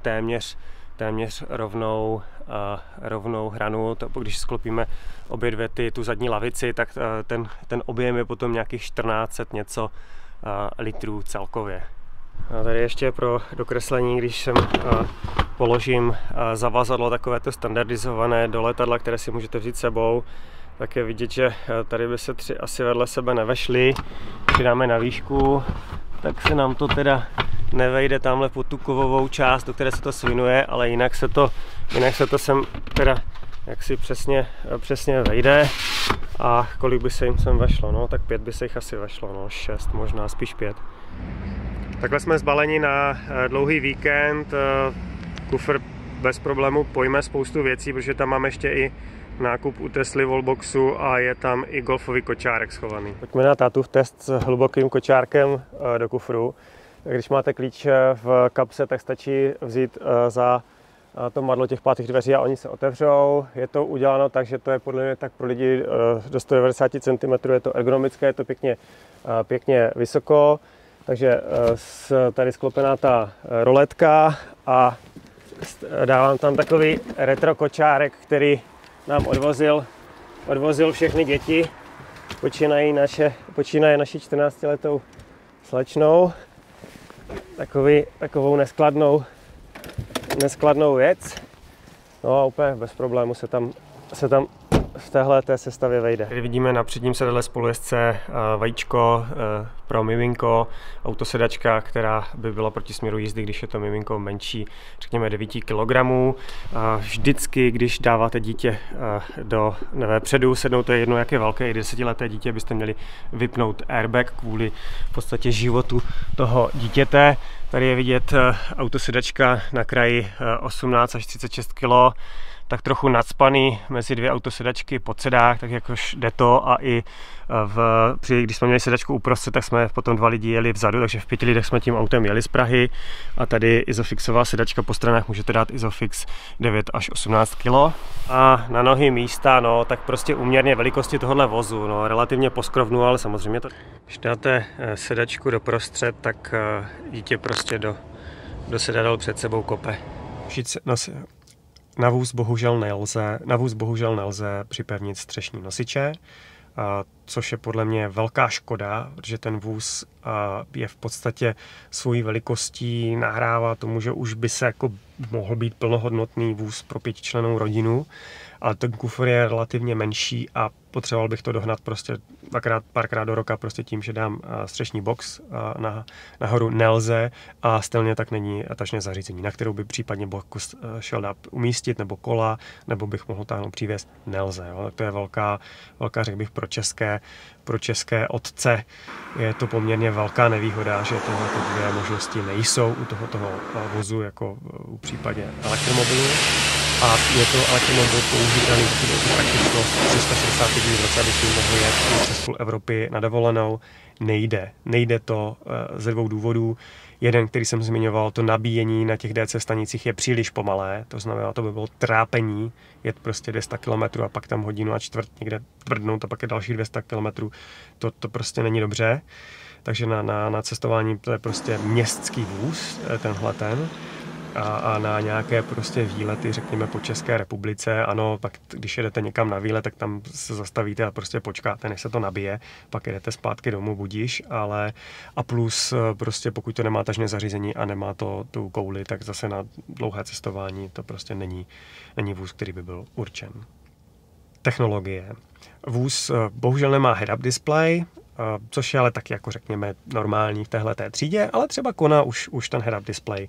téměř rovnou hranu. Když sklopíme obě dvě tu zadní lavici, tak ten objem je potom nějakých 1400 něco litrů celkově. A tady ještě pro dokreslení, když sem položím zavazadlo takovéto standardizované do letadla, které si můžete vzít sebou, tak je vidět, že tady by se 3 asi vedle sebe nevešly. Když dáme na výšku, tak se nám to teda nevejde tamhle pod tu kovovou část, do které se to svinuje, ale jinak se to sem teda jaksi přesně vejde. A kolik by se jim sem vešlo? No tak 5 by se jich asi vešlo, no 6 možná, spíš 5. Takhle jsme zbaleni na dlouhý víkend. Kufr bez problému pojme spoustu věcí, protože tam máme ještě i nákup u Tesly Wallboxu a je tam i golfový kočárek schovaný. Pojďme na tátův test s hlubokým kočárkem do kufru. Když máte klíč v kapse, tak stačí vzít za to madlo těch pátých dveří a oni se otevřou. Je to uděláno tak, že to je podle mě tak pro lidi do 190 cm, je to ergonomické, je to pěkně vysoko. Takže tady sklopená ta roletka a dávám tam takový retro kočárek, který nám odvozil všechny děti. Počínaje naší 14letou slečnou. takovou neskladnou věc. No a úplně bez problému se tam v téhle sestavě vejde. Tady vidíme na předním sedadle spolujezdce vajíčko pro miminko, autosedačka, která by byla proti směru jízdy, když je to miminko menší, řekněme 9 kg. Vždycky, když dáváte dítě vepředu, sednou, to je jedno, jak je velké, i 10leté dítě, byste měli vypnout airbag kvůli v podstatě životu toho dítěte. Tady je vidět autosedačka na kraji 18 až 36 kg. Tak trochu nacpaný mezi dvě autosedačky pod sedák, tak jakož jde to, a i když jsme měli sedačku uprostřed, tak jsme potom 2 lidi jeli vzadu, takže v 5 lidech jsme tím autem jeli z Prahy a tady Isofixová sedačka po stranách, můžete dát Isofix 9 až 18 kg. A na nohy místa, no tak prostě úměrně velikosti tohohle vozu, no relativně poskrovnu, ale samozřejmě to. Když dáte sedačku doprostřed, tak dítě prostě do sedadel před sebou kope. Na vůz bohužel nelze připevnit střešní nosiče, což je podle mě velká škoda, protože ten vůz je v podstatě svojí velikostí nahrává tomu, že už by se jako mohl být plnohodnotný vůz pro 5člennou rodinu, ale ten kufr je relativně menší a potřeboval bych to dohnat prostě párkrát do roka prostě tím, že dám střešní box nahoru nelze a stejně tak není tašné zařízení, na kterou by případně box šel dát umístit, nebo kola, nebo bych mohl táhnout přívěs, nelze. Jo. To je velká, řekl bych, pro české otce je to poměrně velká nevýhoda, že tyhle dvě možnosti nejsou u tohoto vozu jako v případě elektromobilu. A je to elektromobil použitelný pro praktičnost 365 dní v roce, aby s ním mohl jet přes půl Evropy na dovolenou. Nejde to ze 2 důvodů. Jeden, který jsem zmiňoval, to nabíjení na těch DC stanicích je příliš pomalé, to znamená, to by bylo trápení, jet prostě 200 km a pak tam 1,25 hodiny někde tvrdnout a pak je dalších 200 km, to prostě není dobře. Takže na cestování to je prostě městský vůz, tenhle. A na nějaké prostě výlety, řekněme, po České republice, ano, pak když jedete někam na výlet, tak tam se zastavíte a prostě počkáte, než se to nabije, pak jedete zpátky domů, budíš, a plus prostě pokud to nemá tažné zařízení a nemá to tu kouli, tak zase na dlouhé cestování to prostě není vůz, který by byl určen. Technologie. Vůz bohužel nemá head-up display, což je ale taky jako řekněme normální v téhleté třídě, ale třeba Kona už ten head-up display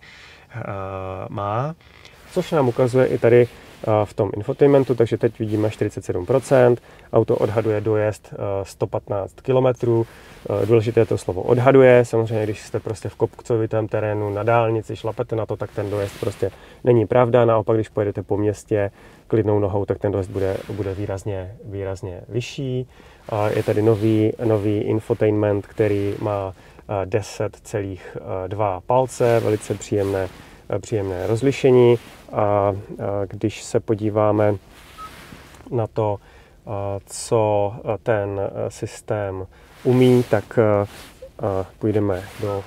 má, což nám ukazuje i tady v tom infotainmentu, takže teď vidíme 47%, auto odhaduje dojezd 115 km, důležité je to slovo odhaduje, samozřejmě když jste prostě v kopcovitém terénu na dálnici, šlapete na to, tak ten dojezd prostě není pravda, naopak když pojedete po městě klidnou nohou, tak ten dojezd bude výrazně vyšší. Je tady nový infotainment, který má 10,2 palce, velice příjemné rozlišení. A když se podíváme na to, co ten systém umí, tak půjdeme do...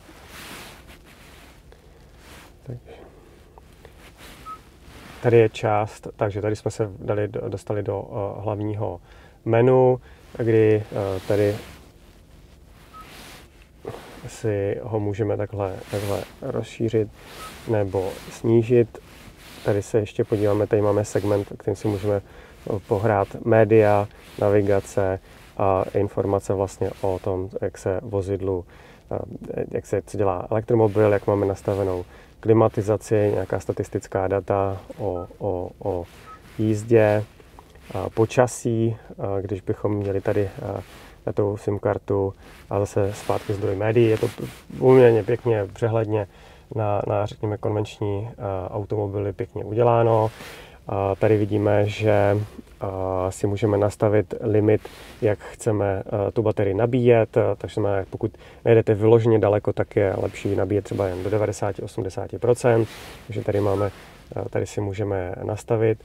Tady je část, takže tady jsme se dostali do hlavního menu, kdy tady si ho můžeme takhle rozšířit nebo snížit. Tady se ještě podíváme, tady máme segment, kterým si můžeme pohrát média, navigace a informace vlastně o tom, jak se vozidlu, co dělá elektromobil, jak máme nastavenou klimatizaci, nějaká statistická data o jízdě, počasí, když bychom měli tady na tu SIM kartu a zase zpátky zdroj médií. Je to poměrně pěkně, přehledně na řekněme konvenční automobily pěkně uděláno. Tady vidíme, že si můžeme nastavit limit, jak chceme tu baterii nabíjet, takže pokud nejedete vyloženě daleko, tak je lepší nabíjet třeba jen do 90-80%, takže tady si můžeme nastavit.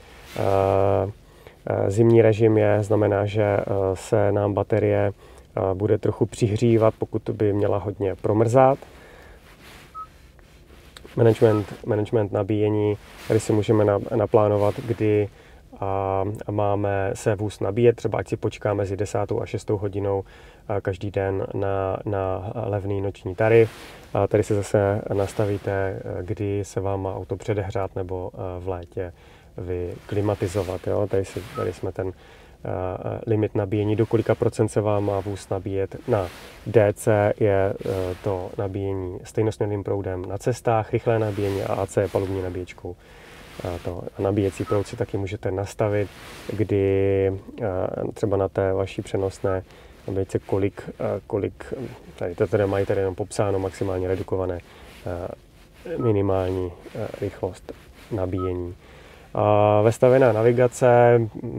Zimní režim znamená, že se nám baterie bude trochu přihřívat, pokud by měla hodně promrzát. Management nabíjení, tady si můžeme naplánovat, kdy a máme se vůz nabíjet, třeba ať si počká mezi 10. a 6. hodinou každý den na levný noční tarif. A tady se zase nastavíte, kdy se vám má auto předehřát nebo v létě vyklimatizovat. Jo? Tady jsme ten limit nabíjení, do kolika procent se vám má vůz nabíjet. Na DC je to nabíjení stejnosměrným proudem na cestách, rychlé nabíjení, a AC je palubní nabíječkou. To nabíjecí proud si taky můžete nastavit, kdy třeba na té vaší přenosné nabíječce kolik tady to teda mají tady jenom popsáno, maximálně redukované minimální rychlost nabíjení. Vestavěná navigace,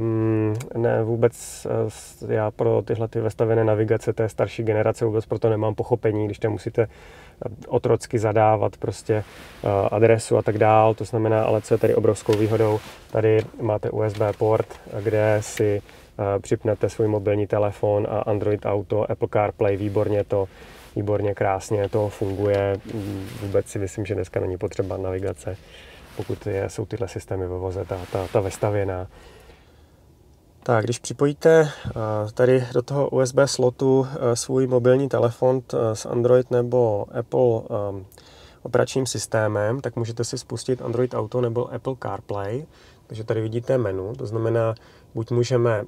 ne vůbec, já pro tyhle vestavěné navigace té starší generace vůbec proto nemám pochopení, když tam musíte otrocky zadávat prostě adresu a tak dál, to znamená, ale co je tady obrovskou výhodou, tady máte USB port, kde si připnete svůj mobilní telefon a Android Auto, Apple CarPlay, výborně krásně to funguje, vůbec si myslím, že dneska není potřeba navigace, pokud jsou tyhle systémy ve voze, ta vestavěná. Tak, když připojíte tady do toho USB slotu svůj mobilní telefon s Android nebo Apple operačním systémem, tak můžete si spustit Android Auto nebo Apple CarPlay. Takže tady vidíte menu, to znamená, buď můžeme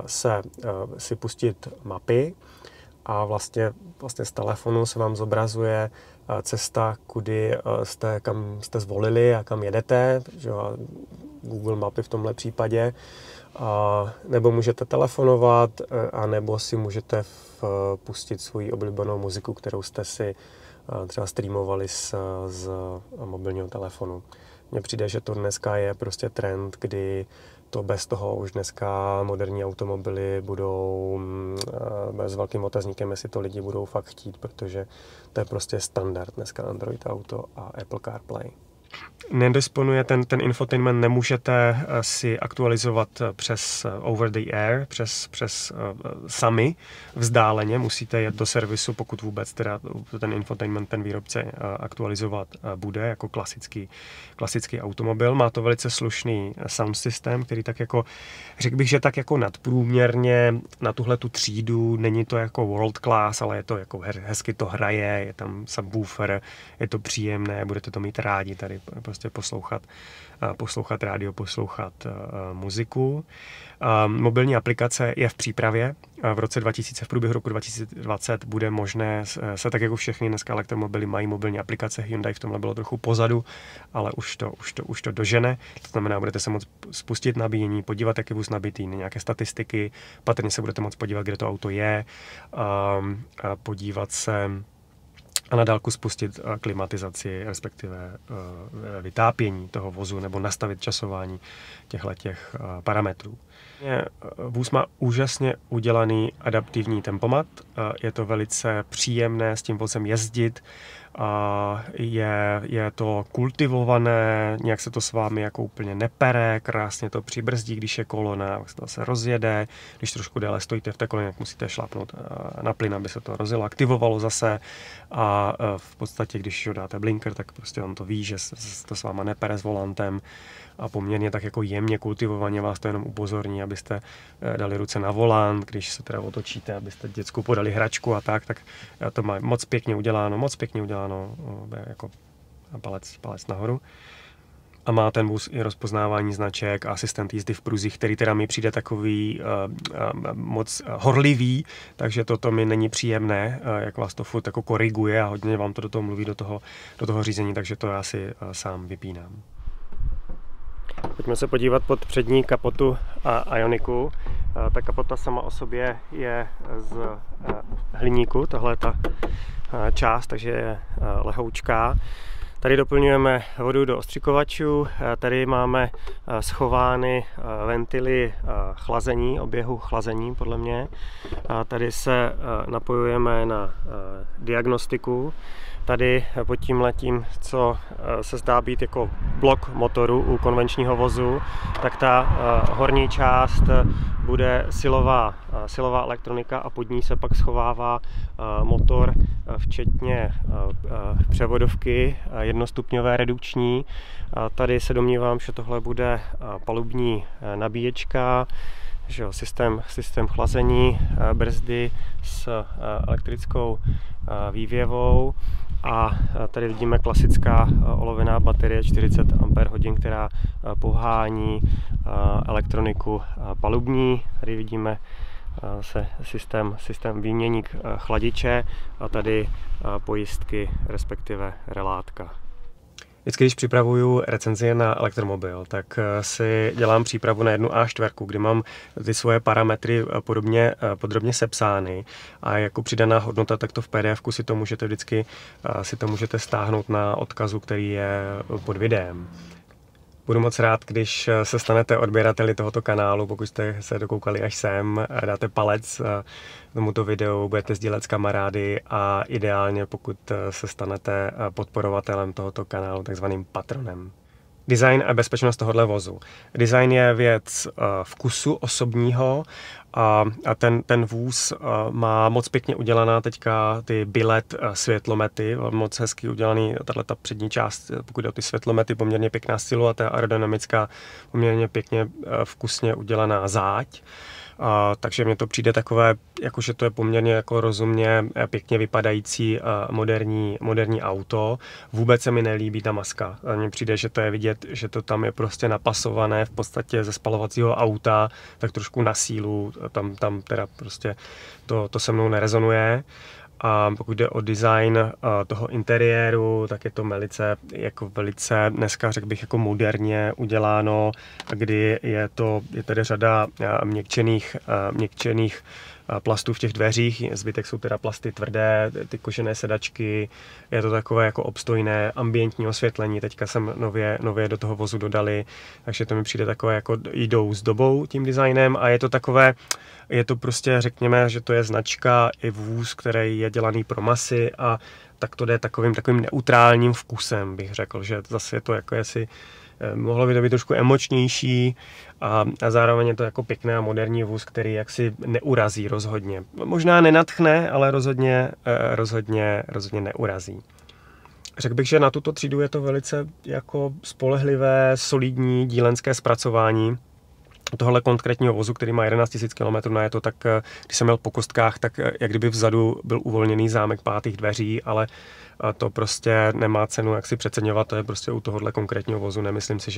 si pustit mapy a vlastně z telefonu se vám zobrazuje cesta, kam jste zvolili a kam jedete, že Google Mapy v tomhle případě. Nebo můžete telefonovat, a nebo si můžete pustit svoji oblíbenou muziku, kterou jste si třeba streamovali z mobilního telefonu. Mně přijde, že to dneska je prostě trend, kdy to bez toho už dneska moderní automobily budou bez velkým otazníkem, jestli to lidi budou fakt chtít, protože to je prostě standard dneska Android Auto a Apple CarPlay. Nedisponuje ten infotainment, nemůžete si aktualizovat přes over the air, přes sami vzdáleně, musíte jet do servisu, pokud vůbec teda ten infotainment ten výrobce aktualizovat bude jako klasický automobil. Má to velice slušný sound systém, který tak jako, řekl bych, že tak jako nadprůměrně na tuhle tu třídu, není to jako world class, ale je to jako hezky to hraje, je tam subwoofer, je to příjemné, budete to mít rádi tady prostě poslouchat rádio, poslouchat muziku. Mobilní aplikace je v přípravě. V průběhu roku 2020 bude možné se, tak jako všechny dneska elektromobily mají mobilní aplikace. Hyundai v tomhle bylo trochu pozadu, ale už to dožene. To znamená, budete se moct spustit nabíjení, podívat, jak je vůz nabitý, nějaké statistiky, patrně se budete moct podívat, kde to auto je, podívat se a na dálku spustit klimatizaci, respektive vytápění toho vozu nebo nastavit časování těchto parametrů. Vůz má úžasně udělaný adaptivní tempomat, je to velice příjemné s tím vozem jezdit, je to kultivované, nějak se to s vámi jako úplně nepere, krásně to přibrzdí, když je kolona, se to se rozjede, když trošku déle stojíte v té koloně, tak musíte šlápnout na plyn, aby se to rozjelo, aktivovalo zase a v podstatě, když dáte blinker, tak prostě on to ví, že se to s váma nepere s volantem a poměrně tak jako jemně kultivovaně vás to jenom upozorní, abyste dali ruce na volant, když se teda otočíte, abyste děcku podali hračku a tak to má moc pěkně uděláno, jako palec nahoru. A má ten vůz i rozpoznávání značek a asistent jízdy v pruzích, který teda mi přijde takový moc horlivý, takže toto mi není příjemné, jak vás to furt jako koriguje a hodně vám to do toho mluví, do toho řízení, takže to já si sám vypínám. Pojďme se podívat pod přední kapotu Ioniqu. Ta kapota sama o sobě je z hliníku, tahle je ta část, takže je lehoučká. Tady doplňujeme vodu do ostřikovačů, tady máme schovány ventily chlazení, oběhu chlazení podle mě. Tady se napojujeme na diagnostiku. Tady pod tím letím, co se zdá být jako blok motoru u konvenčního vozu, tak ta horní část bude silová elektronika a pod ní se pak schovává motor, včetně převodovky jednostupňové redukční. Tady se domnívám, že tohle bude palubní nabíječka, že systém chlazení, brzdy s elektrickou vývěvou a tady vidíme klasická olověná baterie 40 Ah, která pohání elektroniku palubní. Tady vidíme systém výměník chladiče a tady pojistky, respektive relátka. Vždycky, když připravuju recenzie na elektromobil, tak si dělám přípravu na jednu A4, kdy mám ty svoje parametry podrobně sepsány a jako přidaná hodnota, tak to v PDF-ku si to můžete stáhnout na odkazu, který je pod videem. Budu moc rád, když se stanete odběrateli tohoto kanálu, pokud jste se dokoukali až sem, dáte palec tomuto videu, budete sdílet s kamarády a ideálně, pokud se stanete podporovatelem tohoto kanálu, takzvaným patronem. Design a bezpečnost tohoto vozu. Design je věc vkusu osobního a ten vůz má moc pěkně udělaná teďka ty bilet světlomety, moc hezky udělaný, tato přední část, pokud jde o ty světlomety, poměrně pěkná silueta, aerodynamická, poměrně pěkně vkusně udělaná záď. Takže mně to přijde takové, jakože to je poměrně jako rozumně pěkně vypadající moderní auto. Vůbec se mi nelíbí ta maska. Mně přijde, že to je vidět, že to tam je prostě napasované v podstatě ze spalovacího auta, tak trošku na sílu, tam teda prostě to se mnou nerezonuje. A pokud jde o design toho interiéru, tak je to velice dneska řekl bych jako moderně uděláno, kdy je tady řada měkčených plastů v těch dveřích, zbytek jsou teda plasty tvrdé, ty kožené sedačky, je to takové jako obstojné ambientní osvětlení, teďka jsem nově do toho vozu dodali, takže to mi přijde takové jako jdou s dobou tím designem a je to prostě řekněme, že to je značka i vůz, který je dělaný pro masy a tak to jde takovým neutrálním vkusem, bych řekl, že zase je to jako mohlo by to být trošku emočnější a zároveň je to jako pěkné a moderní vůz, který jaksi neurazí rozhodně. Možná nenadchne, ale rozhodně neurazí. Řekl bych, že na tuto třídu je to velice jako spolehlivé, solidní dílenské zpracování tohle konkrétního vozu, který má 11 000 km najeto, tak když jsem měl po kostkách, tak jak kdyby vzadu byl uvolněný zámek pátých dveří, ale to prostě nemá cenu jak si přeceňovat, to je prostě u tohohle konkrétního vozu, nemyslím si,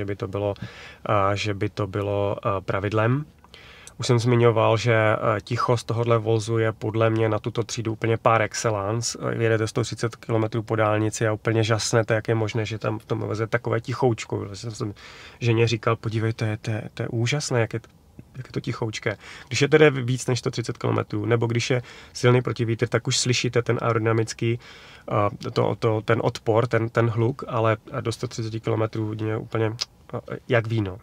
že by to bylo pravidlem. Už jsem zmiňoval, že tichost tohohle vozu je podle mě na tuto třídu úplně par excellence. Jedete 130 km po dálnici a úplně žasnete, jak je možné, že tam v tom voze takové tichoučko. Jsem ženě říkal, podívejte, to je úžasné, jak je to tichoučké. Když je tedy víc než 130 km, nebo když je silný protivítr, tak už slyšíte ten aerodynamický, ten odpor, ten hluk, ale do 130 km je úplně jak víno.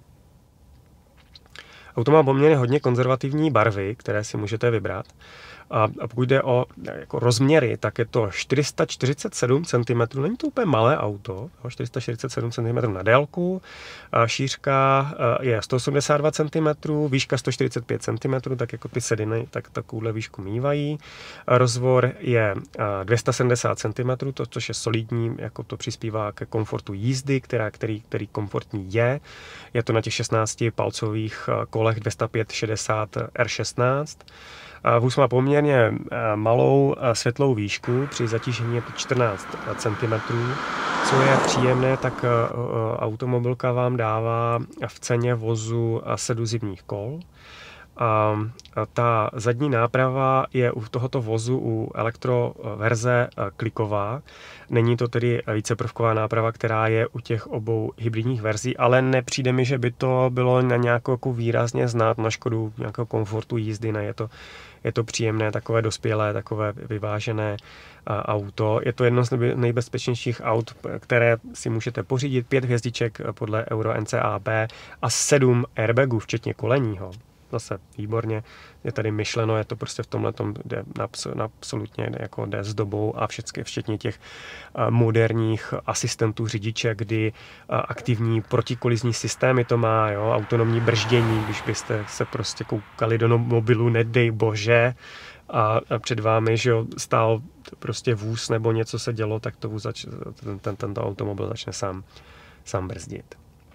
Auto má poměrně hodně konzervativní barvy, které si můžete vybrat. A pokud jde o jako rozměry, tak je to 447 cm, není to úplně malé auto, 447 cm na délku, šířka je 182 cm, výška 145 cm, tak jako ty sediny, tak takovouhle výšku mívají. Rozvor je 270 cm, což je solidní, jako to přispívá ke komfortu jízdy, který komfortní je. Je to na těch 16-palcových kolech 205/60 R16. Vůz má poměrně malou světlou výšku, při zatížení je to 14 cm. Co je příjemné, tak automobilka vám dává v ceně vozu 7 zimních kol. A ta zadní náprava je u tohoto vozu u elektroverze kliková. Není to tedy víceprvková náprava, která je u těch obou hybridních verzí, ale nepřijde mi, že by to bylo na nějakou jako výrazně znát na škodu nějakého komfortu jízdy. Ne, je to příjemné, takové dospělé, takové vyvážené auto. Je to jedno z nejbezpečnějších aut, které si můžete pořídit. 5 hvězdiček podle Euro NCAP a 7 airbagů, včetně kolenního. zase výborně, je tady myšleno, je to prostě v tomhletom jde absolutně jako jde s dobou a včetně těch moderních asistentů řidiče, kdy aktivní protikolizní systémy to má, jo, autonomní brždění, když byste se prostě koukali do mobilu, nedej bože, a před vámi, že jo, stál prostě vůz nebo něco se dělo, tak to tento automobil začne sám brzdit.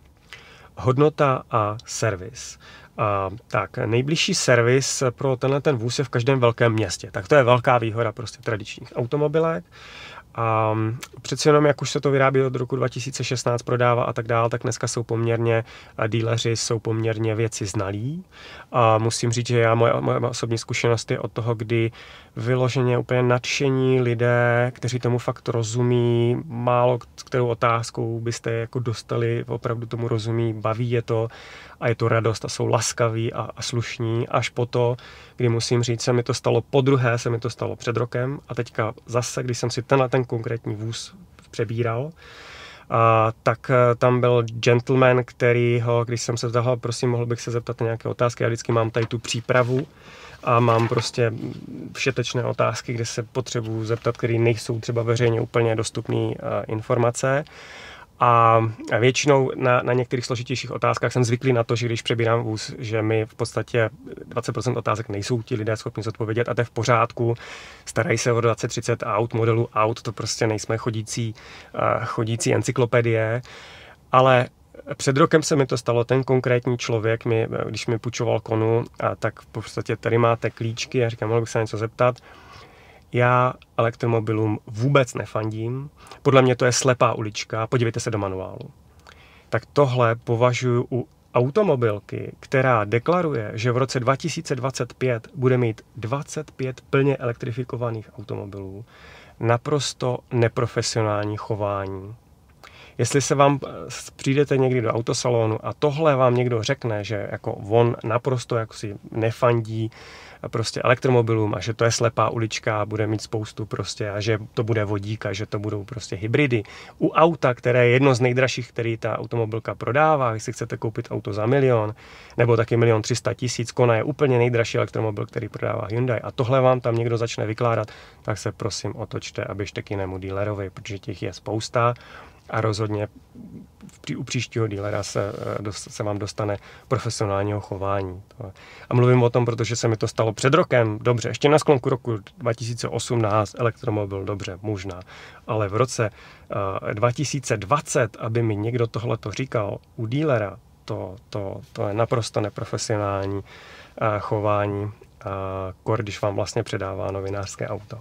Hodnota a servis. Tak nejbližší servis pro ten vůz je v každém velkém městě. Tak to je velká výhoda prostě tradičních automobilek. A přeci jenom, jak už se to vyrábí od roku 2016, prodává a tak dále, tak dneska jsou poměrně, díleři jsou poměrně věci znalí. A musím říct, že moje osobní zkušenost je od toho, kdy vyloženě úplně nadšení lidé, kteří tomu fakt rozumí, málo kterou otázkou byste jako dostali, opravdu tomu rozumí, baví je to a je to radost a jsou laskaví a slušní, až po to, kdy musím říct, se mi to stalo podruhé, se mi to stalo před rokem a teďka zase, když jsem si ten konkrétní vůz přebíral, tak tam byl gentleman, když jsem se zeptal, prosím, mohl bych se zeptat na nějaké otázky, já vždycky mám tady tu přípravu a mám prostě všetečné otázky, kde se potřebuji zeptat, které nejsou třeba veřejně úplně dostupné informace. A většinou na některých složitějších otázkách jsem zvyklý na to, že když přebírám vůz, že mi v podstatě 20% otázek nejsou ti lidé schopni zodpovědět a to je v pořádku. Starají se o 20-30 aut, modelů aut, to prostě nejsme chodící encyklopedie, ale před rokem se mi to stalo, ten konkrétní člověk, když mi půjčoval konu, tak v podstatě tady máte klíčky a říkám, mohl bych se něco zeptat. Já elektromobilům vůbec nefandím, podle mě to je slepá ulička, podívejte se do manuálu. Tak tohle považuji u automobilky, která deklaruje, že v roce 2025 bude mít 25 plně elektrifikovaných automobilů, naprosto neprofesionální chování. Jestli se vám přijdete někdy do autosalonu a tohle vám někdo řekne, že jako on naprosto jako si nefandí prostě elektromobilům a že to je slepá ulička a bude mít spoustu prostě a že to bude vodík a že to budou prostě hybridy. U auta, které je jedno z nejdražších, který ta automobilka prodává, jestli chcete koupit auto za 1 milion nebo taky 1 300 000, Kona je úplně nejdražší elektromobil, který prodává Hyundai a tohle vám tam někdo začne vykládat, tak se prosím otočte a běžte k jinému dealerovi, protože těch je spousta. A rozhodně u příštího dealera se vám dostane profesionálního chování. A mluvím o tom, protože se mi to stalo před rokem, dobře, ještě na sklonku roku 2018 elektromobil, dobře, možná, ale v roce 2020, aby mi někdo tohleto říkal u dealera, to je naprosto neprofesionální chování, když vám vlastně předává novinářské auto.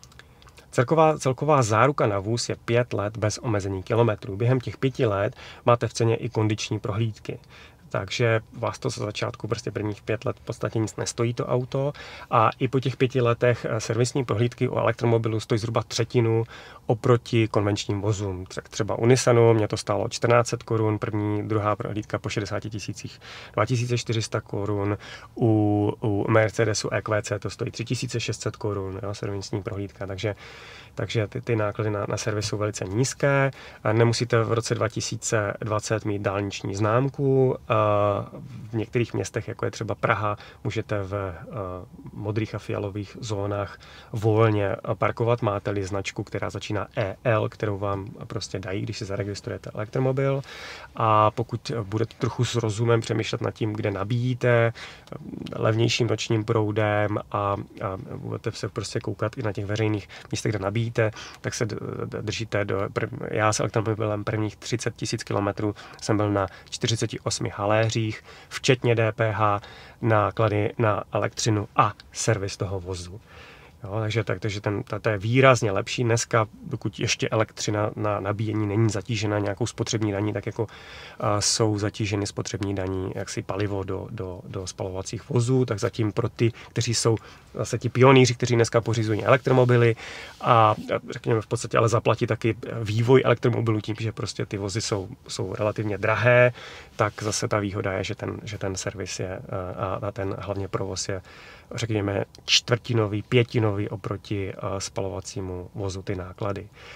Celková záruka na vůz je 5 let bez omezení kilometrů. Během těch 5 let máte v ceně i kondiční prohlídky. Takže vás to za začátku prostě prvních 5 let v podstatě nic nestojí to auto a i po těch 5 letech servisní prohlídky u elektromobilu stojí zhruba 1/3 oproti konvenčním vozům. Tak třeba u Nissanu mě to stálo 1400 korun, druhá prohlídka po 60 000 2400 korun, u Mercedesu EQC to stojí 3600 korun, servisní prohlídka, takže ty náklady na servis jsou velice nízké. Nemusíte v roce 2020 mít dálniční známku. V některých městech, jako je třeba Praha, můžete v modrých a fialových zónách volně parkovat. Máte-li značku, která začíná EL, kterou vám prostě dají, když si zaregistrujete elektromobil. A pokud budete trochu s rozumem přemýšlet nad tím, kde nabíjíte, levnějším nočním proudem a budete se prostě koukat i na těch veřejných místech, kde nabíjíte, tak se držíte já s elektromobilem prvních 30 000 kilometrů jsem byl na 48 haléřích, včetně DPH, náklady na elektřinu a servis toho vozu. Jo, takže to je výrazně lepší. Dneska, dokud ještě elektřina na nabíjení není zatížena nějakou spotřební daní, tak jako jsou zatíženy spotřební daní jaksi palivo do spalovacích vozů, tak zatím pro ty, kteří jsou zase ti pionýři, kteří dneska pořizují elektromobily a řekněme v podstatě ale zaplatí taky vývoj elektromobilů tím, že prostě ty vozy jsou relativně drahé, tak zase ta výhoda je, že ten servis je a ten hlavně provoz je řekněme 1/4, 1/5 oproti spalovacímu vozu ty náklady.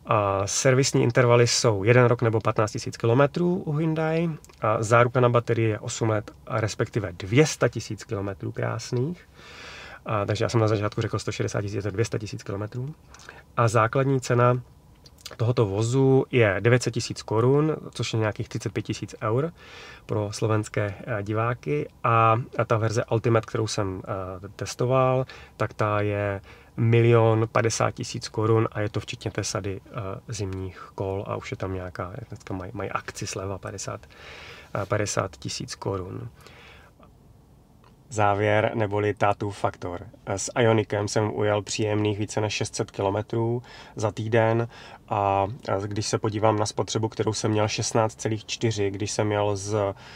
Servisní intervaly jsou 1 rok nebo 15 000 kilometrů u Hyundai. Záruka na baterii je 8 let, a respektive 200 000 kilometrů krásných. Takže já jsem na začátku řekl 160 000, je to 200 000 kilometrů. A základní cena tohoto vozu je 900 000 korun, což je nějakých 35 000 eur pro slovenské diváky. A ta verze Ultimate, kterou jsem testoval, tak ta je 1 050 000 korun a je to včetně té sady zimních kol a už je tam nějaká, dneska mají akci sleva 50 000 korun. Závěr neboli Tatův faktor. S Ioniqem jsem ujel příjemných více než 600 km za týden a když se podívám na spotřebu, kterou jsem měl 16,4, když jsem jel z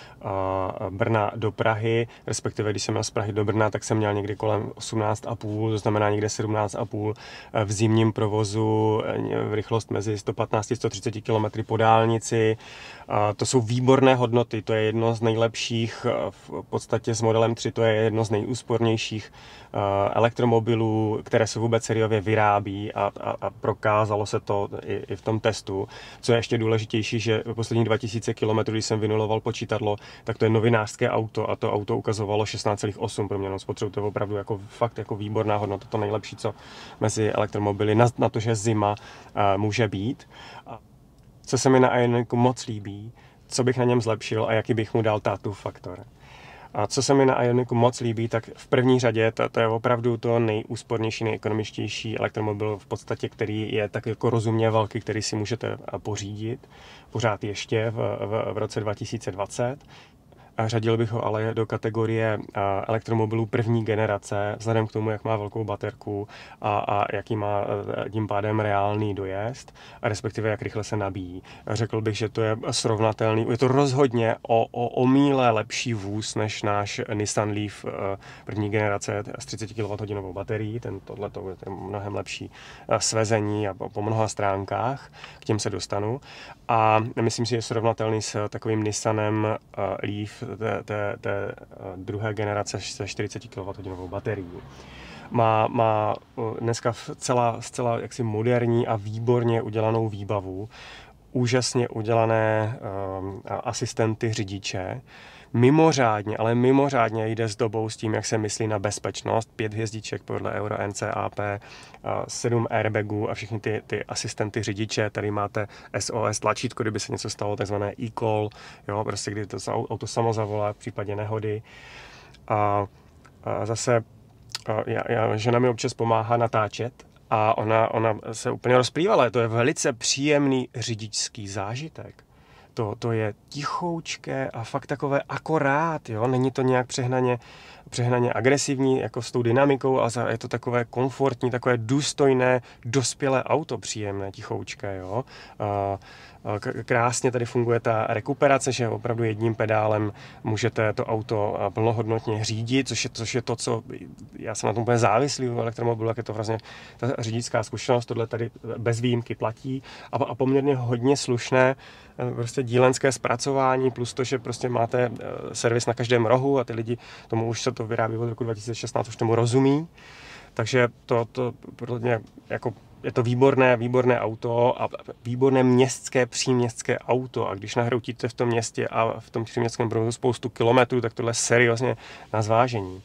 Brna do Prahy, respektive když jsem jel z Prahy do Brna, tak jsem měl někdy kolem 18,5, to znamená někde 17,5 v zimním provozu, rychlost mezi 115 a 130 km po dálnici. To jsou výborné hodnoty, to je jedno z nejlepších, v podstatě s modelem 3 to je jedno z nejúspornějších elektromobilů, které se vůbec sériově vyrábí a prokázalo se to i v tom testu. Co je ještě důležitější, že poslední 2000 km, když jsem vynuloval počítadlo, tak to je novinářské auto a to auto ukazovalo 16,8 průměrnou spotřebu. To je opravdu jako fakt jako výborná hodnota, to nejlepší, co mezi elektromobily na to, že zima může být. Co se mi na Ioniqu moc líbí, co bych na něm zlepšil a jaký bych mu dal Tatův faktor. A co se mi na Ioniqu moc líbí, tak v první řadě to je opravdu to nejúspornější, nejekonomičtější elektromobil v podstatě, který je tak jako rozumně velký, který si můžete pořídit pořád ještě v roce 2020. Řadil bych ho ale do kategorie elektromobilů první generace, vzhledem k tomu, jak má velkou baterku a jaký má tím pádem reálný dojezd, a respektive jak rychle se nabíjí. Řekl bych, že to je srovnatelný, je to rozhodně o míle lepší vůz než náš Nissan Leaf první generace s 30 kWh baterií. Tohleto je mnohem lepší svezení a po mnoha stránkách, k těm se dostanu. A myslím si, že je srovnatelný s takovým Nissanem Leaf té druhé generace se 40 kWh baterií. Má dneska zcela jaksi moderní a výborně udělanou výbavu, úžasně udělané asistenty řidiče, mimořádně jde s dobou s tím, jak se myslí na bezpečnost, 5 hvězdiček podle Euro NCAP, 7 airbagů a všechny ty asistenty řidiče, tady máte SOS tlačítko, kdyby se něco stalo, takzvané e-call, jo, prostě kdy to auto samo zavolá v případě nehody. A zase žena mi občas pomáhá natáčet a ona se úplně rozplývala, to je velice příjemný řidičský zážitek. To je tichoučké a fakt takové akorát, jo? Není to nějak přehnaně agresivní, jako s tou dynamikou, ale je to takové komfortní, takové důstojné, dospělé auto, příjemné, tichoučké, jo? Krásně tady funguje ta rekuperace, že opravdu jedním pedálem můžete to auto plnohodnotně řídit, což je to, co já jsem na tom úplně závislý u elektromobilu, jak je to vlastně ta řidičská zkušenost, tohle tady bez výjimky platí a poměrně hodně slušné prostě dílenské zpracování, plus to, že prostě máte servis na každém rohu a ty lidi, tomu už se to vyrábí od roku 2016, už tomu rozumí, takže to pro mě jako je to výborné auto a výborné příměstské auto a když nahroutíte v tom městě a v tom příměstském provozu spoustu kilometrů, tak tohle je seriózně na zvážení.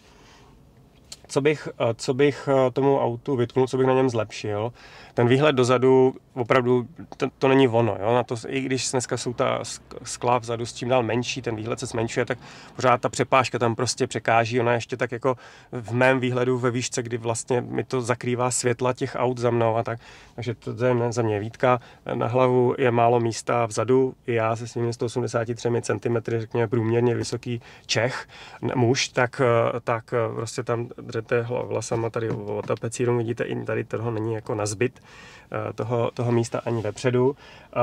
Co bych tomu autu vytknul, co bych na něm zlepšil, ten výhled dozadu opravdu to není ono. Jo? Na to, i když dneska jsou ta skla vzadu s čím dál menší, ten výhled se zmenšuje, tak pořád ta přepážka tam prostě překáží. Ona ještě tak jako v mém výhledu ve výšce, kdy vlastně mi to zakrývá světla těch aut za mnou a tak. Takže to je za mě výtka. Na hlavu je málo místa vzadu. I já se svými 183 cm, řekněme průměrně vysoký Čech, muž, tak prostě tam dřete vlasama tady o tapecíru, vidíte, i tady toho není jako na zbyt toho místa ani vepředu.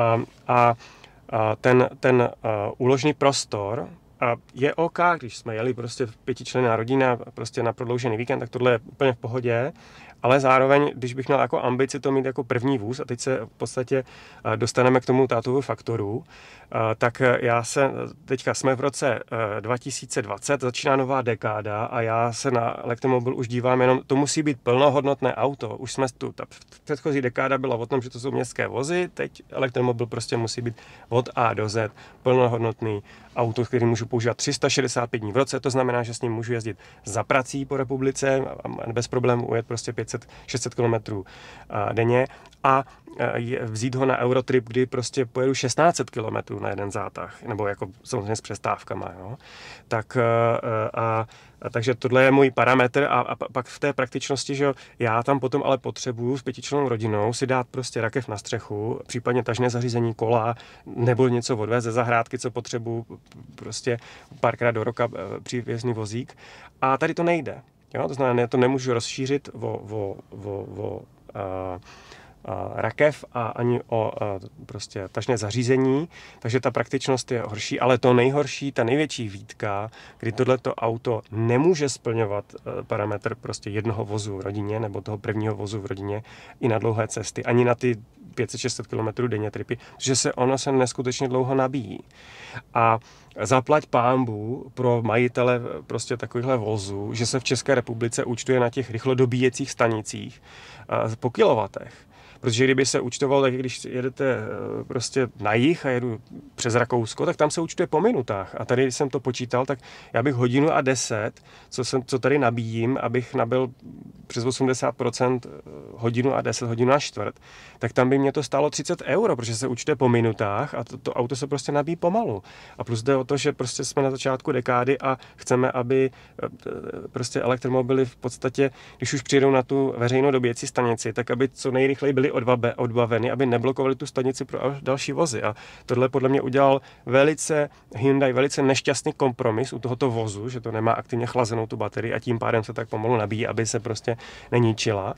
Ten úložný prostor je OK, když jsme jeli prostě 5členná rodina prostě na prodloužený víkend, tak tohle je úplně v pohodě, ale zároveň, když bych měl jako ambici to mít jako první vůz, a teď se v podstatě dostaneme k tomu tátovu faktoru, tak teďka jsme v roce 2020, začíná nová dekáda a já se na elektromobil už dívám jenom, to musí být plnohodnotné auto. Už jsme tu, ta předchozí dekáda byla o tom, že to jsou městské vozy, teď elektromobil prostě musí být od A do Z plnohodnotný auto, který můžu používat 365 dní v roce, to znamená, že s ním můžu jezdit za prací po republice a bez problémů ujet prostě 500-600 km denně a vzít ho na Eurotrip, kdy prostě pojedu 1600 km na jeden zátah, nebo jako samozřejmě s přestávkama, jo. Takže tohle je můj parametr a pak v té praktičnosti, že já tam potom ale potřebuju s 5člennou rodinou si dát prostě rakev na střechu, případně tažné zařízení, kola, nebo něco odvést ze zahrádky, co potřebuju prostě párkrát do roka přívěsný vozík. A tady to nejde. Jo? To znamená, to nemůžu rozšířit o rakev a ani o prostě tažné zařízení, takže ta praktičnost je horší, ale to nejhorší, ta největší výtka, kdy tohleto auto nemůže splňovat parametr prostě jednoho vozu v rodině nebo toho prvního vozu v rodině i na dlouhé cesty, ani na ty 500-600 km denně tripy, protože ono se neskutečně dlouho nabíjí. A zaplať pánbůh pro majitele prostě takovýchhle vozů, že se v České republice účtuje na těch rychlodobíjecích stanicích po kilovatech. Protože kdyby se účtoval, tak když jedete prostě na jih a jedu přes Rakousko, tak tam se účtuje po minutách. A tady, když jsem to počítal, tak já bych 1:10, co tady nabíjím, abych nabil přes 80% 1:10, 1:15, tak tam by mě to stálo 30 €, protože se účtuje po minutách a to auto se prostě nabíjí pomalu. A plus jde o to, že prostě jsme na začátku dekády a chceme, aby prostě elektromobily v podstatě, když už přijedou na tu veřejnou dobíjecí stanici, tak aby co nejrychleji byly odbaveny, aby neblokovali tu stanici pro další vozy. A tohle podle mě udělal Hyundai velice nešťastný kompromis u tohoto vozu, že to nemá aktivně chlazenou tu baterii a tím pádem se tak pomalu nabíjí, aby se prostě neníčila.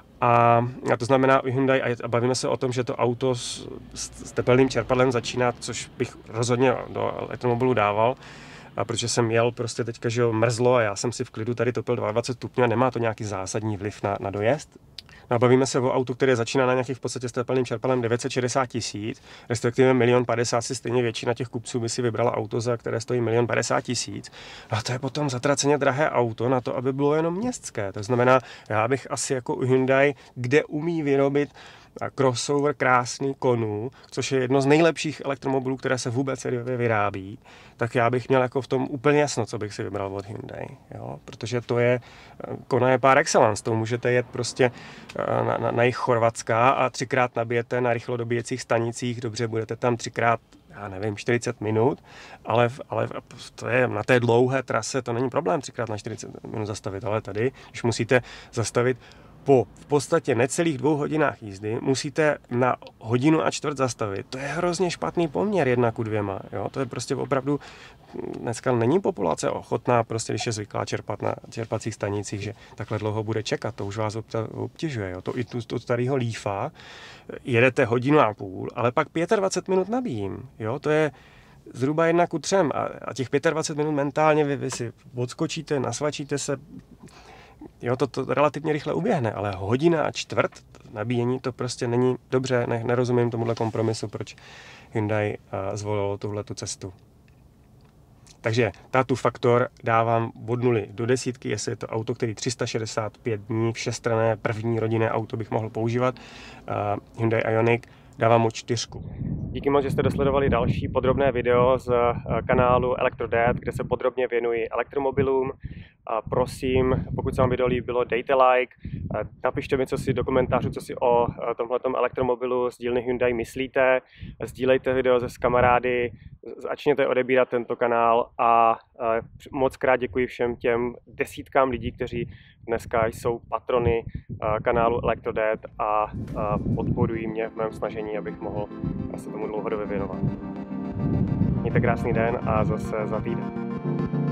A to znamená Hyundai, a bavíme se o tom, že to auto s tepelným čerpadlem začíná, což bych rozhodně do elektromobilu dával, protože jsem jel prostě teďka, že mrzlo a já jsem si v klidu tady topil 22 stupňů a nemá to nějaký zásadní vliv na dojezd. No, bavíme se o autu, které začíná na nějakých v podstatě s tepelným čerpadlem 960 000, respektive 1 050 000, si stejně většina těch kupců by si vybrala auto, za které stojí 1 050 000. A to je potom zatraceně drahé auto na to, aby bylo jenom městské. To znamená, já bych asi jako u Hyundai, kde umí vyrobit crossover krásný Konu, což je jedno z nejlepších elektromobilů, které se vůbec vyrábí, tak já bych měl jako v tom úplně jasno, co bych si vybral od Hyundai. Jo? Protože to je, Kona je par excellence, to můžete jet prostě na jih Chorvatska a 3krát nabijete na rychlodobíjecích stanicích, dobře, budete tam 3krát, já nevím, 40 minut, ale to je na té dlouhé trase, to není problém 3krát na 40 minut zastavit, ale tady, když musíte zastavit po v podstatě necelých 2 hodinách jízdy musíte na 1,25 hodiny zastavit. To je hrozně špatný poměr 1:2. Jo? To je prostě opravdu, dneska není populace ochotná, prostě když je zvyklá čerpat na čerpacích stanicích, že takhle dlouho bude čekat, to už vás obtěžuje. Jo? To i tu starého Leafa jedete 1,5 hodiny, ale pak 25 minut nabíjím. Jo? To je zhruba 1:3 a těch 25 minut mentálně vy si odskočíte, nasvačíte se. Jo, to relativně rychle uběhne, ale 1,25 hodiny nabíjení to prostě není dobře, nerozumím tomuhle kompromisu, proč Hyundai zvolilo tuhletu cestu. Takže Tatu Faktor dávám od 0 do 10, jestli je to auto, který 365 dní, všestranné první rodinné auto bych mohl používat. Hyundai Ioniq dávám mu 4. Díky moc, že jste dosledovali další podrobné video z kanálu ElectroDad, kde se podrobně věnuji elektromobilům. A prosím, pokud se vám video líbilo, dejte like, napište mi, co si do komentářů, co si o tomhletom elektromobilu z dílny Hyundai myslíte, sdílejte video s kamarády, začněte odebírat tento kanál a moc krát děkuji všem těm desítkám lidí, kteří dneska jsou patrony kanálu ElectroDad a podporují mě v mém snažení, abych mohl se tomu dlouhodobě věnovat. Mějte krásný den a zase za týden.